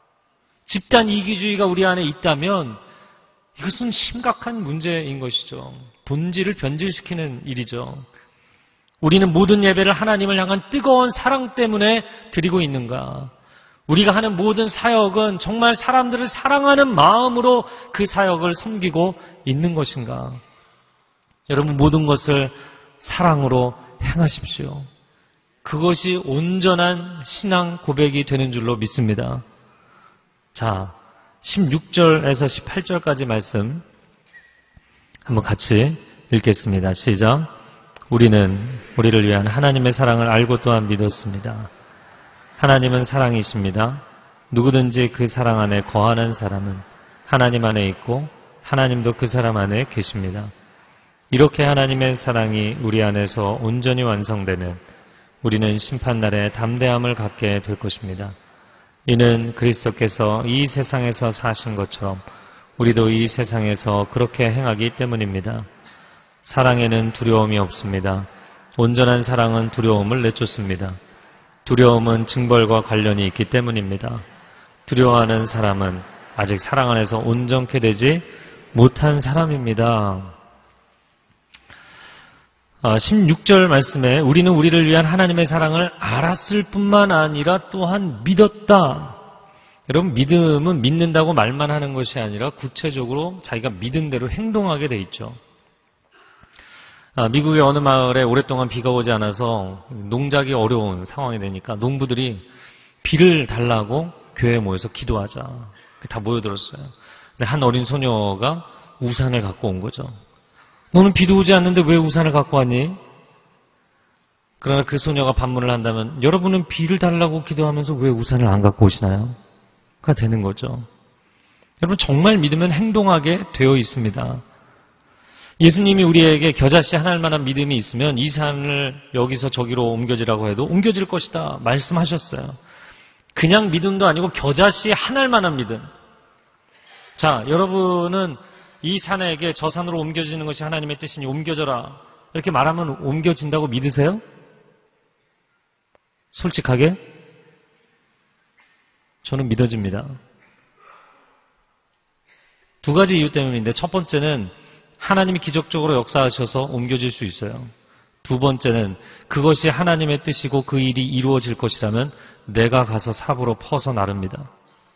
집단 이기주의가 우리 안에 있다면 이것은 심각한 문제인 것이죠. 본질을 변질시키는 일이죠. 우리는 모든 예배를 하나님을 향한 뜨거운 사랑 때문에 드리고 있는가? 우리가 하는 모든 사역은 정말 사람들을 사랑하는 마음으로 그 사역을 섬기고 있는 것인가? 여러분, 모든 것을 사랑으로 행하십시오. 그것이 온전한 신앙 고백이 되는 줄로 믿습니다. 자, 십육 절에서 십팔 절까지 말씀 한번 같이 읽겠습니다. 시작. 우리는 우리를 위한 하나님의 사랑을 알고 또한 믿었습니다. 하나님은 사랑이십니다. 누구든지 그 사랑 안에 거하는 사람은 하나님 안에 있고 하나님도 그 사람 안에 계십니다. 이렇게 하나님의 사랑이 우리 안에서 온전히 완성되면 우리는 심판날에 담대함을 갖게 될 것입니다. 이는 그리스도께서 이 세상에서 사신 것처럼 우리도 이 세상에서 그렇게 행하기 때문입니다. 사랑에는 두려움이 없습니다. 온전한 사랑은 두려움을 내쫓습니다. 두려움은 징벌과 관련이 있기 때문입니다. 두려워하는 사람은 아직 사랑 안에서 온전케 되지 못한 사람입니다. 십육 절 말씀에 우리는 우리를 위한 하나님의 사랑을 알았을 뿐만 아니라 또한 믿었다. 여러분, 믿음은 믿는다고 말만 하는 것이 아니라 구체적으로 자기가 믿은 대로 행동하게 돼 있죠. 미국의 어느 마을에 오랫동안 비가 오지 않아서 농작이 어려운 상황이 되니까 농부들이 비를 달라고 교회에 모여서 기도하자. 다 모여들었어요. 근데 한 어린 소녀가 우산을 갖고 온 거죠. 너는 비도 오지 않는데 왜 우산을 갖고 왔니? 그러나 그 소녀가 반문을 한다면 여러분은 비를 달라고 기도하면서 왜 우산을 안 갖고 오시나요? 가 되는 거죠. 여러분, 정말 믿으면 행동하게 되어 있습니다. 예수님이 우리에게 겨자씨 하나일 만한 믿음이 있으면 이 산을 여기서 저기로 옮겨지라고 해도 옮겨질 것이다 말씀하셨어요. 그냥 믿음도 아니고 겨자씨 하나일 만한 믿음. 자, 여러분은 이 산에게 저 산으로 옮겨지는 것이 하나님의 뜻이니 옮겨져라 이렇게 말하면 옮겨진다고 믿으세요? 솔직하게? 저는 믿어집니다. 두 가지 이유 때문인데, 첫 번째는 하나님이 기적적으로 역사하셔서 옮겨질 수 있어요. 두 번째는 그것이 하나님의 뜻이고 그 일이 이루어질 것이라면 내가 가서 삽으로 퍼서 나릅니다.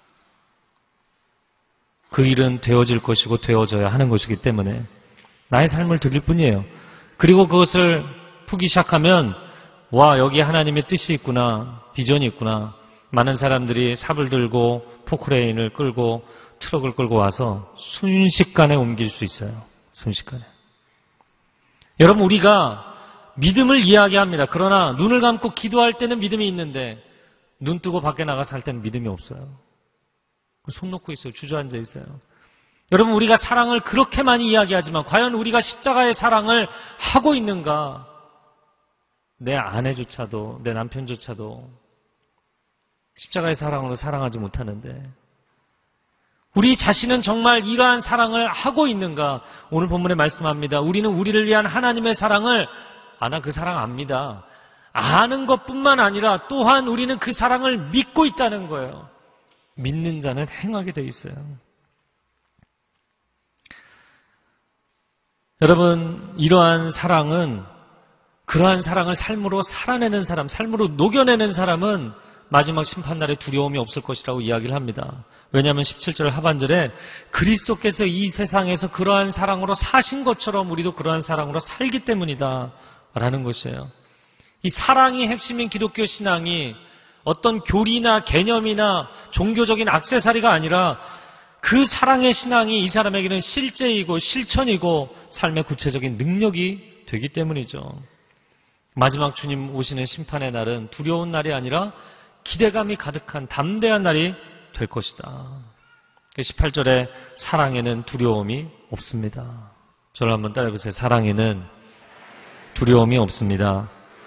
그 일은 되어질 것이고 되어져야 하는 것이기 때문에 나의 삶을 드릴 뿐이에요. 그리고 그것을 푸기 시작하면 와, 여기 하나님의 뜻이 있구나, 비전이 있구나. 많은 사람들이 삽을 들고 포크레인을 끌고 트럭을 끌고 와서 순식간에 옮길 수 있어요. 순식간에. 여러분, 우리가 믿음을 이야기합니다. 그러나 눈을 감고 기도할 때는 믿음이 있는데 눈 뜨고 밖에 나가서 할 때는 믿음이 없어요. 손 놓고 있어요. 주저앉아 있어요. 여러분, 우리가 사랑을 그렇게 많이 이야기하지만 과연 우리가 십자가의 사랑을 하고 있는가? 내 아내조차도, 내 남편조차도 십자가의 사랑으로 사랑하지 못하는데 우리 자신은 정말 이러한 사랑을 하고 있는가? 오늘 본문에 말씀합니다. 우리는 우리를 위한 하나님의 사랑을, 아, 나 그 사랑 압니다. 아는 것뿐만 아니라 또한 우리는 그 사랑을 믿고 있다는 거예요. 믿는 자는 행하게 돼 있어요. 여러분, 이러한 사랑은, 그러한 사랑을 삶으로 살아내는 사람, 삶으로 녹여내는 사람은 마지막 심판날에 두려움이 없을 것이라고 이야기를 합니다. 왜냐하면 십칠 절 하반절에 그리스도께서 이 세상에서 그러한 사랑으로 사신 것처럼 우리도 그러한 사랑으로 살기 때문이다 라는 것이에요. 이 사랑이 핵심인 기독교 신앙이 어떤 교리나 개념이나 종교적인 액세서리가 아니라 그 사랑의 신앙이 이 사람에게는 실제이고 실천이고 삶의 구체적인 능력이 되기 때문이죠. 마지막 주님 오시는 심판의 날은 두려운 날이 아니라 기대감이 가득한 담대한 날이 될 것이다. 십팔 절에 사랑에는 두려움이 없습니다. 저를 한번 따라해보세요. 사랑에는 두려움이 없습니다.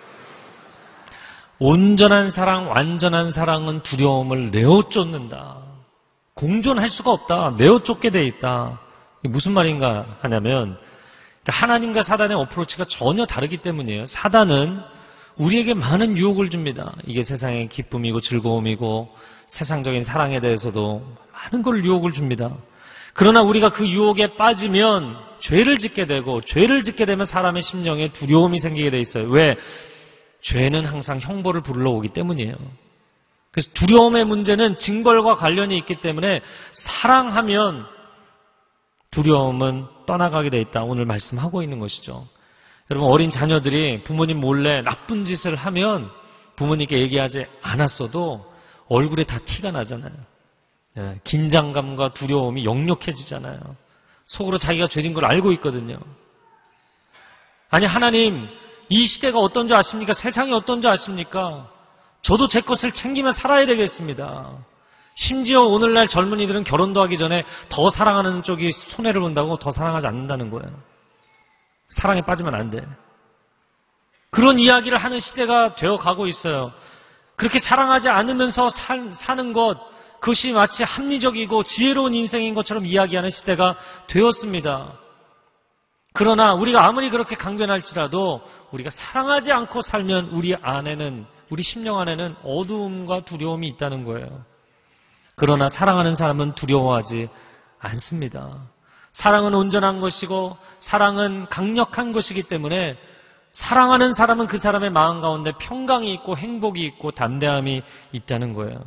온전한 사랑, 완전한 사랑은 두려움을 내어 쫓는다. 공존할 수가 없다. 내어 쫓게 돼 있다. 이게 무슨 말인가 하냐면 하나님과 사단의 어프로치가 전혀 다르기 때문이에요. 사단은 우리에게 많은 유혹을 줍니다. 이게 세상의 기쁨이고 즐거움이고 세상적인 사랑에 대해서도 많은 걸 유혹을 줍니다. 그러나 우리가 그 유혹에 빠지면 죄를 짓게 되고, 죄를 짓게 되면 사람의 심령에 두려움이 생기게 돼 있어요. 왜? 죄는 항상 형벌을 불러오기 때문이에요. 그래서 두려움의 문제는 징벌과 관련이 있기 때문에 사랑하면 두려움은 떠나가게 돼 있다. 오늘 말씀하고 있는 것이죠. 여러분, 어린 자녀들이 부모님 몰래 나쁜 짓을 하면 부모님께 얘기하지 않았어도 얼굴에 다 티가 나잖아요. 예, 긴장감과 두려움이 역력해지잖아요. 속으로 자기가 죄진 걸 알고 있거든요. 아니, 하나님, 이 시대가 어떤 줄 아십니까? 세상이 어떤 줄 아십니까? 저도 제 것을 챙기며 살아야 되겠습니다. 심지어 오늘날 젊은이들은 결혼도 하기 전에 더 사랑하는 쪽이 손해를 본다고 더 사랑하지 않는다는 거예요. 사랑에 빠지면 안 돼. 그런 이야기를 하는 시대가 되어가고 있어요. 그렇게 사랑하지 않으면서 살, 사는 것, 그것이 마치 합리적이고 지혜로운 인생인 것처럼 이야기하는 시대가 되었습니다. 그러나 우리가 아무리 그렇게 강변할지라도 우리가 사랑하지 않고 살면 우리 안에는, 우리 심령 안에는 어두움과 두려움이 있다는 거예요. 그러나 사랑하는 사람은 두려워하지 않습니다. 사랑은 온전한 것이고 사랑은 강력한 것이기 때문에 사랑하는 사람은 그 사람의 마음 가운데 평강이 있고 행복이 있고 담대함이 있다는 거예요.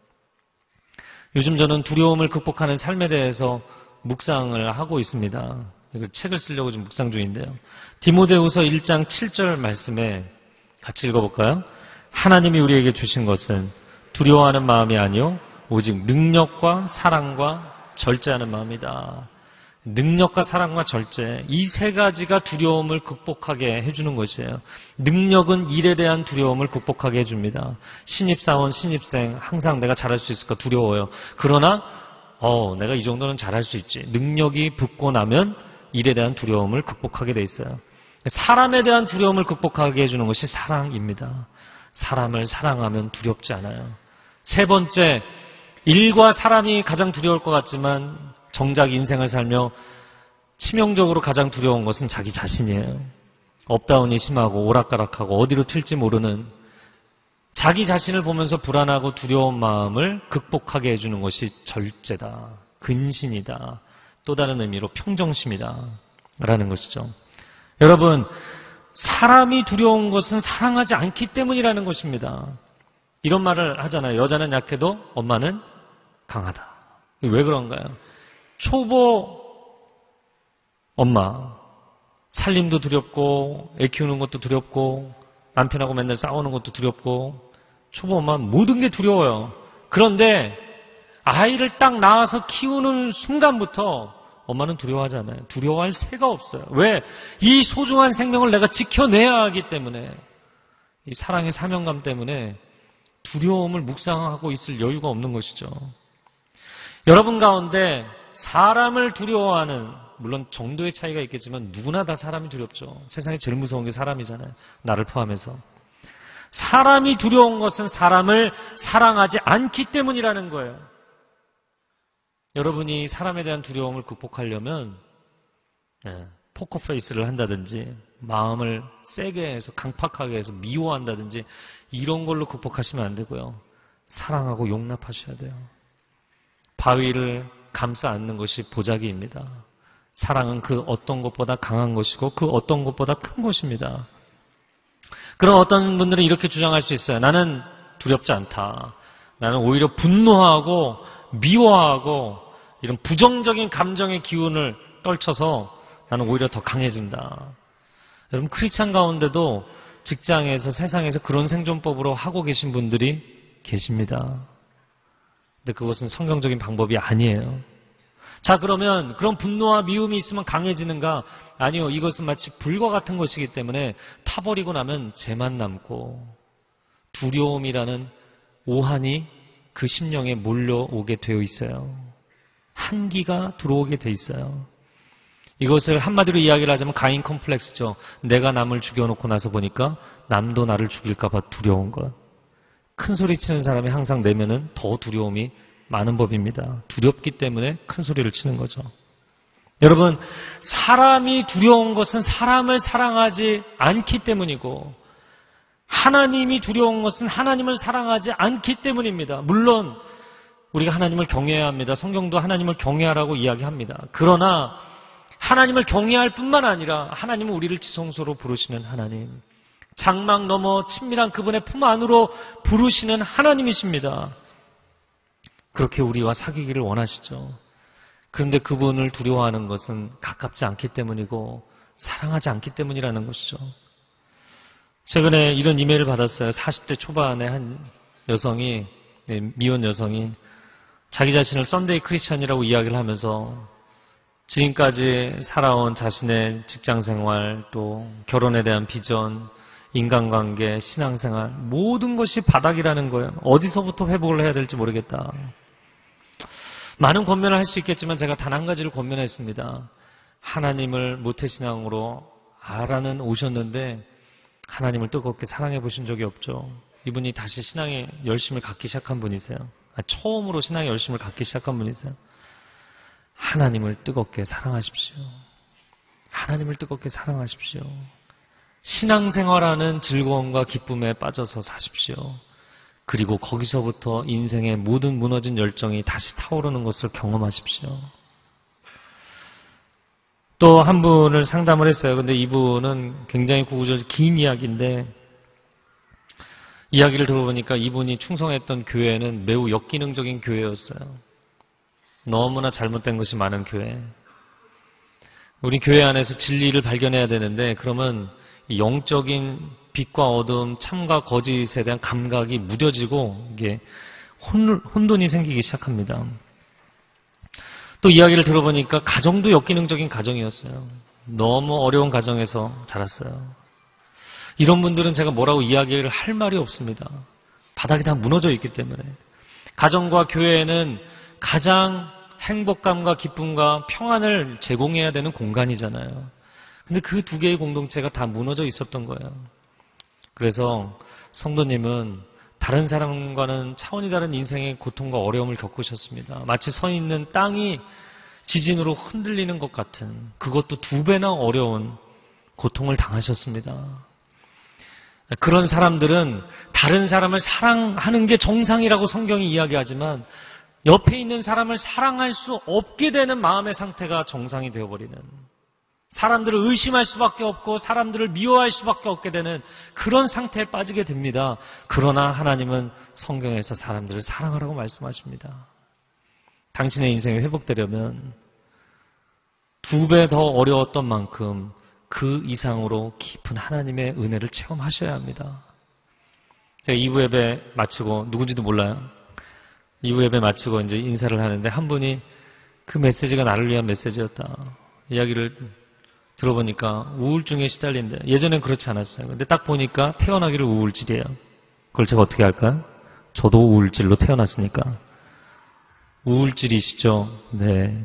요즘 저는 두려움을 극복하는 삶에 대해서 묵상을 하고 있습니다. 이걸 책을 쓰려고 지금 묵상 중인데요. 디모데후서 일 장 칠 절 말씀에 같이 읽어볼까요? 하나님이 우리에게 주신 것은 두려워하는 마음이 아니요 오직 능력과 사랑과 절제하는 마음이다. 능력과 사랑과 절제, 이 세 가지가 두려움을 극복하게 해주는 것이에요. 능력은 일에 대한 두려움을 극복하게 해줍니다. 신입사원, 신입생 항상 내가 잘할 수 있을까 두려워요. 그러나 어, 내가 이 정도는 잘할 수 있지. 능력이 붙고 나면 일에 대한 두려움을 극복하게 돼 있어요. 사람에 대한 두려움을 극복하게 해주는 것이 사랑입니다. 사람을 사랑하면 두렵지 않아요. 세 번째, 일과 사람이 가장 두려울 것 같지만 정작 인생을 살며 치명적으로 가장 두려운 것은 자기 자신이에요. 업다운이 심하고 오락가락하고 어디로 튈지 모르는 자기 자신을 보면서 불안하고 두려운 마음을 극복하게 해주는 것이 절제다, 근신이다, 또 다른 의미로 평정심이다 라는 것이죠. 여러분, 사람이 두려운 것은 사랑하지 않기 때문이라는 것입니다. 이런 말을 하잖아요. 여자는 약해도 엄마는 강하다. 왜 그런가요? 초보 엄마, 살림도 두렵고 애 키우는 것도 두렵고 남편하고 맨날 싸우는 것도 두렵고 초보 엄마는 모든 게 두려워요. 그런데 아이를 딱 낳아서 키우는 순간부터 엄마는 두려워하지 않아요. 두려워할 새가 없어요. 왜? 이 소중한 생명을 내가 지켜내야 하기 때문에, 이 사랑의 사명감 때문에 두려움을 묵상하고 있을 여유가 없는 것이죠. 여러분 가운데 사람을 두려워하는, 물론 정도의 차이가 있겠지만 누구나 다 사람이 두렵죠. 세상에 제일 무서운 게 사람이잖아요. 나를 포함해서. 사람이 두려운 것은 사람을 사랑하지 않기 때문이라는 거예요. 여러분이 사람에 대한 두려움을 극복하려면 포커페이스를 한다든지 마음을 세게 해서 강팍하게 해서 미워한다든지 이런 걸로 극복하시면 안 되고요. 사랑하고 용납하셔야 돼요. 바위를 감싸 안는 것이 보자기입니다. 사랑은 그 어떤 것보다 강한 것이고 그 어떤 것보다 큰 것입니다. 그럼 어떤 분들은 이렇게 주장할 수 있어요. 나는 두렵지 않다. 나는 오히려 분노하고 미워하고 이런 부정적인 감정의 기운을 떨쳐서 나는 오히려 더 강해진다. 여러분 크리스찬 가운데도 직장에서 세상에서 그런 생존법으로 하고 계신 분들이 계십니다. 근데 그것은 성경적인 방법이 아니에요. 자, 그러면 그런 분노와 미움이 있으면 강해지는가? 아니요. 이것은 마치 불과 같은 것이기 때문에 타버리고 나면 죄만 남고 두려움이라는 오한이 그 심령에 몰려오게 되어 있어요. 한기가 들어오게 돼 있어요. 이것을 한마디로 이야기를 하자면 가인 컴플렉스죠. 내가 남을 죽여놓고 나서 보니까 남도 나를 죽일까 봐 두려운 것. 큰 소리 치는 사람이 항상 내면은 더 두려움이 많은 법입니다. 두렵기 때문에 큰 소리를 치는 거죠. 여러분, 사람이 두려운 것은 사람을 사랑하지 않기 때문이고 하나님이 두려운 것은 하나님을 사랑하지 않기 때문입니다. 물론 우리가 하나님을 경외해야 합니다. 성경도 하나님을 경외하라고 이야기합니다. 그러나 하나님을 경외할 뿐만 아니라 하나님은 우리를 지성소로 부르시는 하나님, 장막 넘어 친밀한 그분의 품 안으로 부르시는 하나님이십니다. 그렇게 우리와 사귀기를 원하시죠. 그런데 그분을 두려워하는 것은 가깝지 않기 때문이고 사랑하지 않기 때문이라는 것이죠. 최근에 이런 이메일을 받았어요. 사십 대 초반의 한 여성이, 미혼 여성이 자기 자신을 썬데이 크리스찬이라고 이야기를 하면서 지금까지 살아온 자신의 직장생활, 또 결혼에 대한 비전, 인간관계, 신앙생활 모든 것이 바닥이라는 거예요. 어디서부터 회복을 해야 될지 모르겠다. 많은 권면을 할 수 있겠지만 제가 단 한 가지를 권면했습니다. 하나님을 모태신앙으로 알아는 오셨는데 하나님을 뜨겁게 사랑해 보신 적이 없죠. 이분이 다시 신앙에 열심을 갖기 시작한 분이세요. 아, 처음으로 신앙에 열심을 갖기 시작한 분이세요. 하나님을 뜨겁게 사랑하십시오. 하나님을 뜨겁게 사랑하십시오. 신앙생활하는 즐거움과 기쁨에 빠져서 사십시오. 그리고 거기서부터 인생의 모든 무너진 열정이 다시 타오르는 것을 경험하십시오. 또 한 분을 상담을 했어요. 근데 이분은 굉장히 구구절 긴 이야기인데 이야기를 들어보니까 이분이 충성했던 교회는 매우 역기능적인 교회였어요. 너무나 잘못된 것이 많은 교회. 우리 교회 안에서 진리를 발견해야 되는데 그러면 영적인 빛과 어둠, 참과 거짓에 대한 감각이 무뎌지고 이게 혼, 혼돈이 생기기 시작합니다. 또 이야기를 들어보니까 가정도 역기능적인 가정이었어요. 너무 어려운 가정에서 자랐어요. 이런 분들은 제가 뭐라고 이야기를 할 말이 없습니다. 바닥이 다 무너져 있기 때문에. 가정과 교회에는 가장 행복감과 기쁨과 평안을 제공해야 되는 공간이잖아요. 근데 그 두 개의 공동체가 다 무너져 있었던 거예요. 그래서 성도님은 다른 사람과는 차원이 다른 인생의 고통과 어려움을 겪으셨습니다. 마치 서 있는 땅이 지진으로 흔들리는 것 같은, 그것도 두 배나 어려운 고통을 당하셨습니다. 그런 사람들은 다른 사람을 사랑하는 게 정상이라고 성경이 이야기하지만 옆에 있는 사람을 사랑할 수 없게 되는 마음의 상태가 정상이 되어버리는, 사람들을 의심할 수밖에 없고 사람들을 미워할 수밖에 없게 되는 그런 상태에 빠지게 됩니다. 그러나 하나님은 성경에서 사람들을 사랑하라고 말씀하십니다. 당신의 인생이 회복되려면 두 배 더 어려웠던 만큼 그 이상으로 깊은 하나님의 은혜를 체험하셔야 합니다. 제가 이 부 예배 마치고, 누군지도 몰라요. 이 부 예배 마치고 이제 인사를 하는데 한 분이 그 메시지가 나를 위한 메시지였다. 이야기를 들어보니까 우울증에 시달린대. 예전엔 그렇지 않았어요. 근데 딱 보니까 태어나기를 우울질이에요. 그걸 제가 어떻게 할까요? 저도 우울질로 태어났으니까. 우울질이시죠? 네.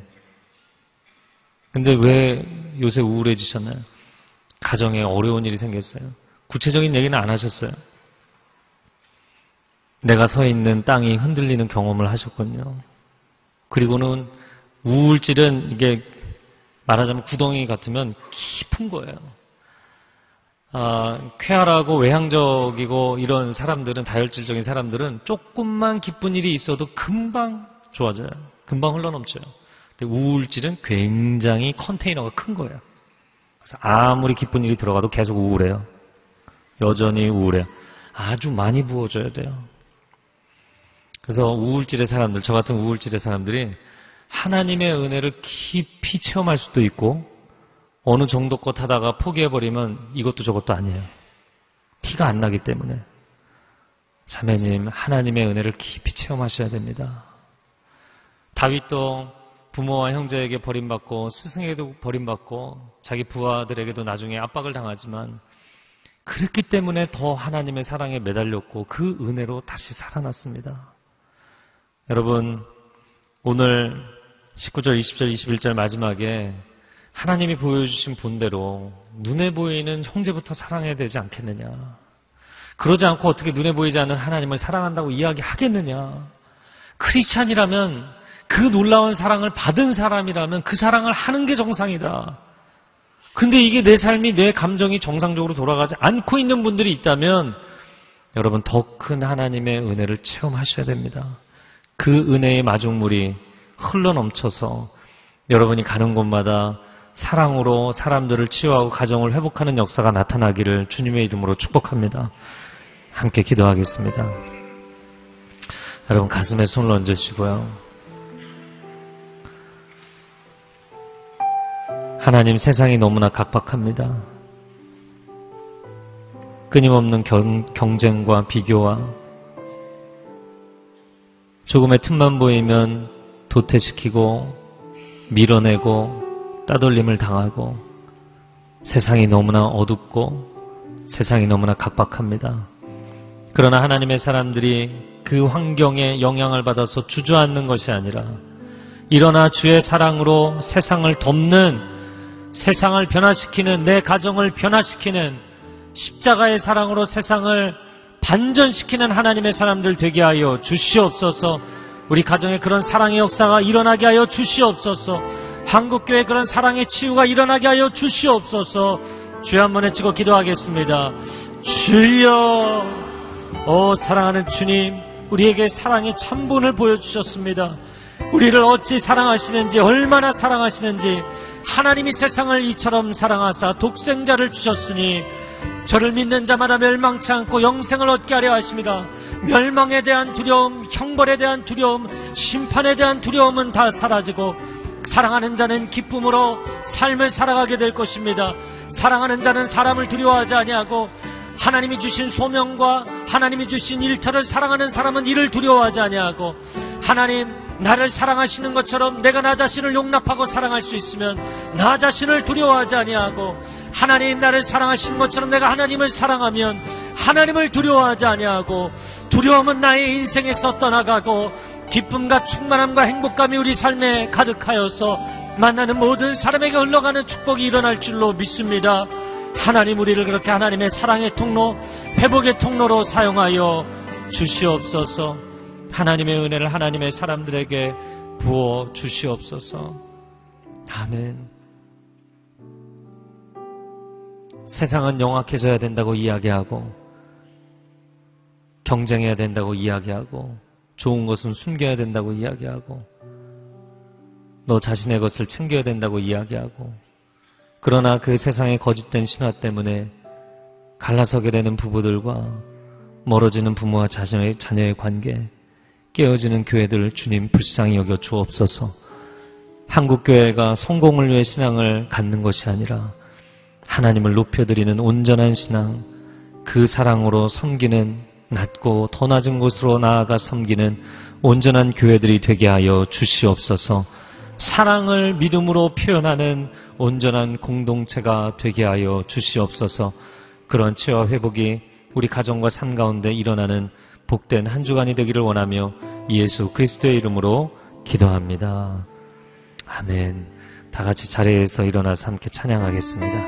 근데 왜 요새 우울해지셨나요? 가정에 어려운 일이 생겼어요. 구체적인 얘기는 안 하셨어요. 내가 서 있는 땅이 흔들리는 경험을 하셨군요. 그리고는 우울질은 이게 말하자면 구덩이 같으면 깊은 거예요. 아, 쾌활하고 외향적이고 이런 사람들은, 다혈질적인 사람들은 조금만 기쁜 일이 있어도 금방 좋아져요. 금방 흘러넘쳐요. 근데 우울질은 굉장히 컨테이너가 큰 거예요. 그래서 아무리 기쁜 일이 들어가도 계속 우울해요. 여전히 우울해요. 아주 많이 부어줘야 돼요. 그래서 우울질의 사람들, 저 같은 우울질의 사람들이 하나님의 은혜를 깊이 체험할 수도 있고 어느 정도 것 하다가 포기해버리면 이것도 저것도 아니에요. 티가 안 나기 때문에. 자매님, 하나님의 은혜를 깊이 체험하셔야 됩니다. 다윗도 부모와 형제에게 버림받고 스승에게도 버림받고 자기 부하들에게도 나중에 압박을 당하지만 그랬기 때문에 더 하나님의 사랑에 매달렸고 그 은혜로 다시 살아났습니다. 여러분, 오늘 십구 절, 이십 절, 이십일 절 마지막에 하나님이 보여주신 본대로 눈에 보이는 형제부터 사랑해야 되지 않겠느냐. 그러지 않고 어떻게 눈에 보이지 않는 하나님을 사랑한다고 이야기하겠느냐. 크리스찬이라면, 그 놀라운 사랑을 받은 사람이라면 그 사랑을 하는 게 정상이다. 근데 이게 내 삶이, 내 감정이 정상적으로 돌아가지 않고 있는 분들이 있다면 여러분, 더 큰 하나님의 은혜를 체험하셔야 됩니다. 그 은혜의 마중물이 흘러넘쳐서 여러분이 가는 곳마다 사랑으로 사람들을 치유하고 가정을 회복하는 역사가 나타나기를 주님의 이름으로 축복합니다. 함께 기도하겠습니다. 여러분, 가슴에 손을 얹으시고요. 하나님, 세상이 너무나 각박합니다. 끊임없는 경, 경쟁과 비교와 조금의 틈만 보이면 도태시키고 밀어내고 따돌림을 당하고 세상이 너무나 어둡고 세상이 너무나 각박합니다. 그러나 하나님의 사람들이 그 환경에 영향을 받아서 주저앉는 것이 아니라 일어나 주의 사랑으로 세상을 덮는, 세상을 변화시키는, 내 가정을 변화시키는 십자가의 사랑으로 세상을 반전시키는 하나님의 사람들 되게 하여 주시옵소서. 우리 가정에 그런 사랑의 역사가 일어나게 하여 주시옵소서. 한국교회에 그런 사랑의 치유가 일어나게 하여 주시옵소서. 주여 한번 외치고 기도하겠습니다. 주여, 오 사랑하는 주님, 우리에게 사랑의 참본을 보여주셨습니다. 우리를 어찌 사랑하시는지, 얼마나 사랑하시는지, 하나님이 세상을 이처럼 사랑하사 독생자를 주셨으니 저를 믿는 자마다 멸망치 않고 영생을 얻게 하려 하십니다. 멸망에 대한 두려움, 형벌에 대한 두려움, 심판에 대한 두려움은 다 사라지고 사랑하는 자는 기쁨으로 삶을 살아가게 될 것입니다. 사랑하는 자는 사람을 두려워하지 아니하고 하나님이 주신 소명과 하나님이 주신 일터를 사랑하는 사람은 이를 두려워하지 아니하고, 하나님, 나를 사랑하시는 것처럼 내가 나 자신을 용납하고 사랑할 수 있으면 나 자신을 두려워하지 아니하고, 하나님 나를 사랑하시는 것처럼 내가 하나님을 사랑하면 하나님을 두려워하지 아니하고, 두려움은 나의 인생에서 떠나가고 기쁨과 충만함과 행복감이 우리 삶에 가득하여서 만나는 모든 사람에게 흘러가는 축복이 일어날 줄로 믿습니다. 하나님, 우리를 그렇게 하나님의 사랑의 통로, 회복의 통로로 사용하여 주시옵소서. 하나님의 은혜를 하나님의 사람들에게 부어 주시옵소서. 아멘. 세상은 영악해져야 된다고 이야기하고, 경쟁해야 된다고 이야기하고, 좋은 것은 숨겨야 된다고 이야기하고, 너 자신의 것을 챙겨야 된다고 이야기하고, 그러나 그 세상의 거짓된 신화 때문에 갈라서게 되는 부부들과 멀어지는 부모와 자녀의, 자녀의 관계, 깨어지는 교회들을 주님 불쌍히 여겨 주옵소서. 한국교회가 성공을 위해 신앙을 갖는 것이 아니라 하나님을 높여드리는 온전한 신앙, 그 사랑으로 섬기는, 낮고 더 낮은 곳으로 나아가 섬기는 온전한 교회들이 되게 하여 주시옵소서. 사랑을 믿음으로 표현하는 온전한 공동체가 되게 하여 주시옵소서. 그런 치유와 회복이 우리 가정과 삶 가운데 일어나는 복된 한 주간이 되기를 원하며 예수 그리스도의 이름으로 기도합니다. 아멘. 다 같이 자리에서 일어나서 함께 찬양하겠습니다.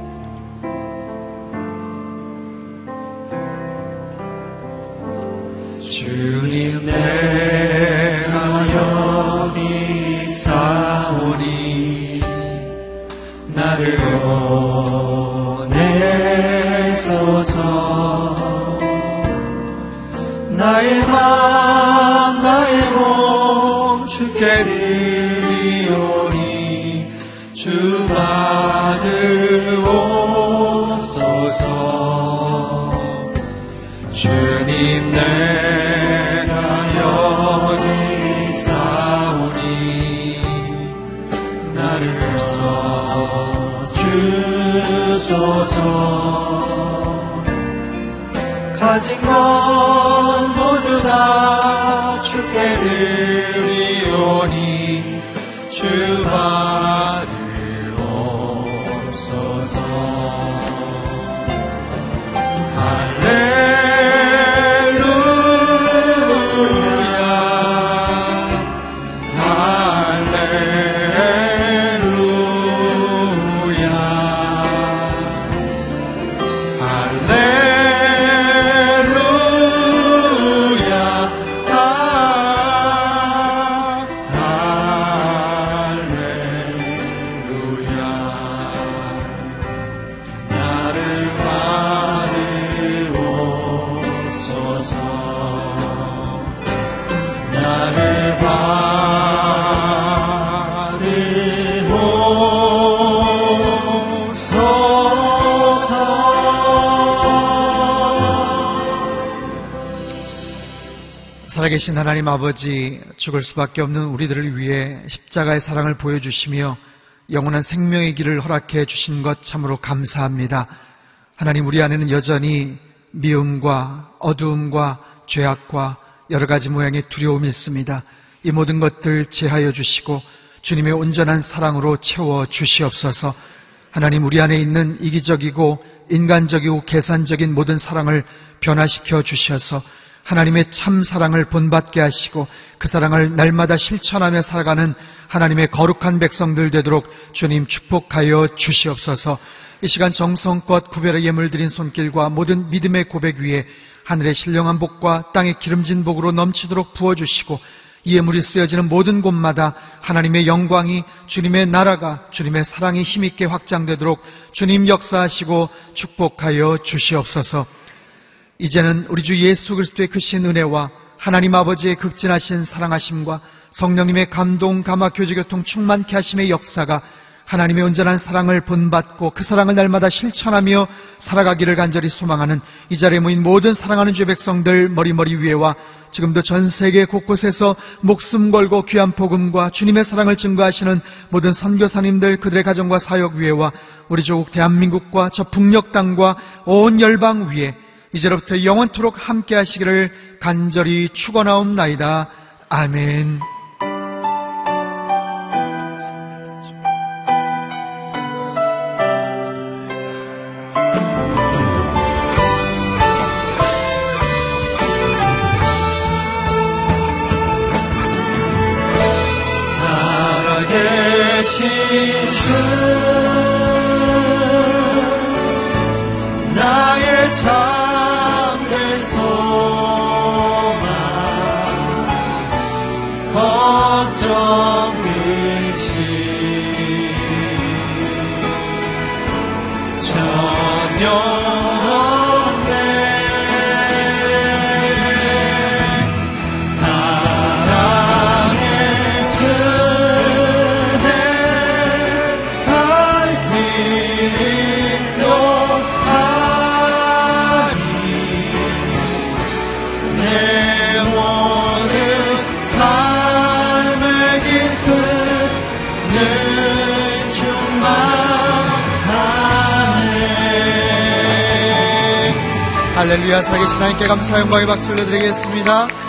주님, 내가 여기 사오니 나의 맘 나의 몸 주께 드리오니 주 받으옵소서. 주님 내가 여기 있사오니 나를 써주소서. 가진 것 모두 다 주께 드리오니 주 받으옵소서. 할렐루야 할렐루야 할렐루야 할렐루야. 나를 받으옵소서. 나를 받으옵소서. 살아계신 하나님 아버지, 죽을 수밖에 없는 우리들을 위해 십자가의 사랑을 보여주시며 영원한 생명의 길을 허락해 주신 것 참으로 감사합니다. 하나님, 우리 안에는 여전히 미움과 어두움과 죄악과 여러 가지 모양의 두려움이 있습니다. 이 모든 것들 제하여 주시고 주님의 온전한 사랑으로 채워 주시옵소서. 하나님, 우리 안에 있는 이기적이고 인간적이고 계산적인 모든 사랑을 변화시켜 주셔서 하나님의 참 사랑을 본받게 하시고 그 사랑을 날마다 실천하며 살아가는 하나님의 거룩한 백성들 되도록 주님 축복하여 주시옵소서. 이 시간 정성껏 구별의 예물 드린 손길과 모든 믿음의 고백 위에 하늘의 신령한 복과 땅의 기름진 복으로 넘치도록 부어주시고 이 예물이 쓰여지는 모든 곳마다 하나님의 영광이, 주님의 나라가, 주님의 사랑이 힘있게 확장되도록 주님 역사하시고 축복하여 주시옵소서. 이제는 우리 주 예수 그리스도의 크신 은혜와 하나님 아버지의 극진하신 사랑하심과 성령님의 감동, 감화, 교제, 교통 충만케 하심의 역사가 하나님의 온전한 사랑을 본받고 그 사랑을 날마다 실천하며 살아가기를 간절히 소망하는 이 자리에 모인 모든 사랑하는 주의 백성들 머리머리 위에와 지금도 전 세계 곳곳에서 목숨 걸고 귀한 복음과 주님의 사랑을 증거하시는 모든 선교사님들, 그들의 가정과 사역 위에와 우리 조국 대한민국과 저 북녘 땅과 온 열방 위에 이제로부터 영원토록 함께 하시기를 간절히 축원하옵나이다. 아멘. 살아계신 주 나의 참된 소망 걱정 근심 전혀 없네. 사랑의 그대 발길이 높아니 내 모든 삶의 기쁨은 충만하네. 할렐루야. 살아계신 하나님께 감사 영광의 박수 올려드리겠습니다.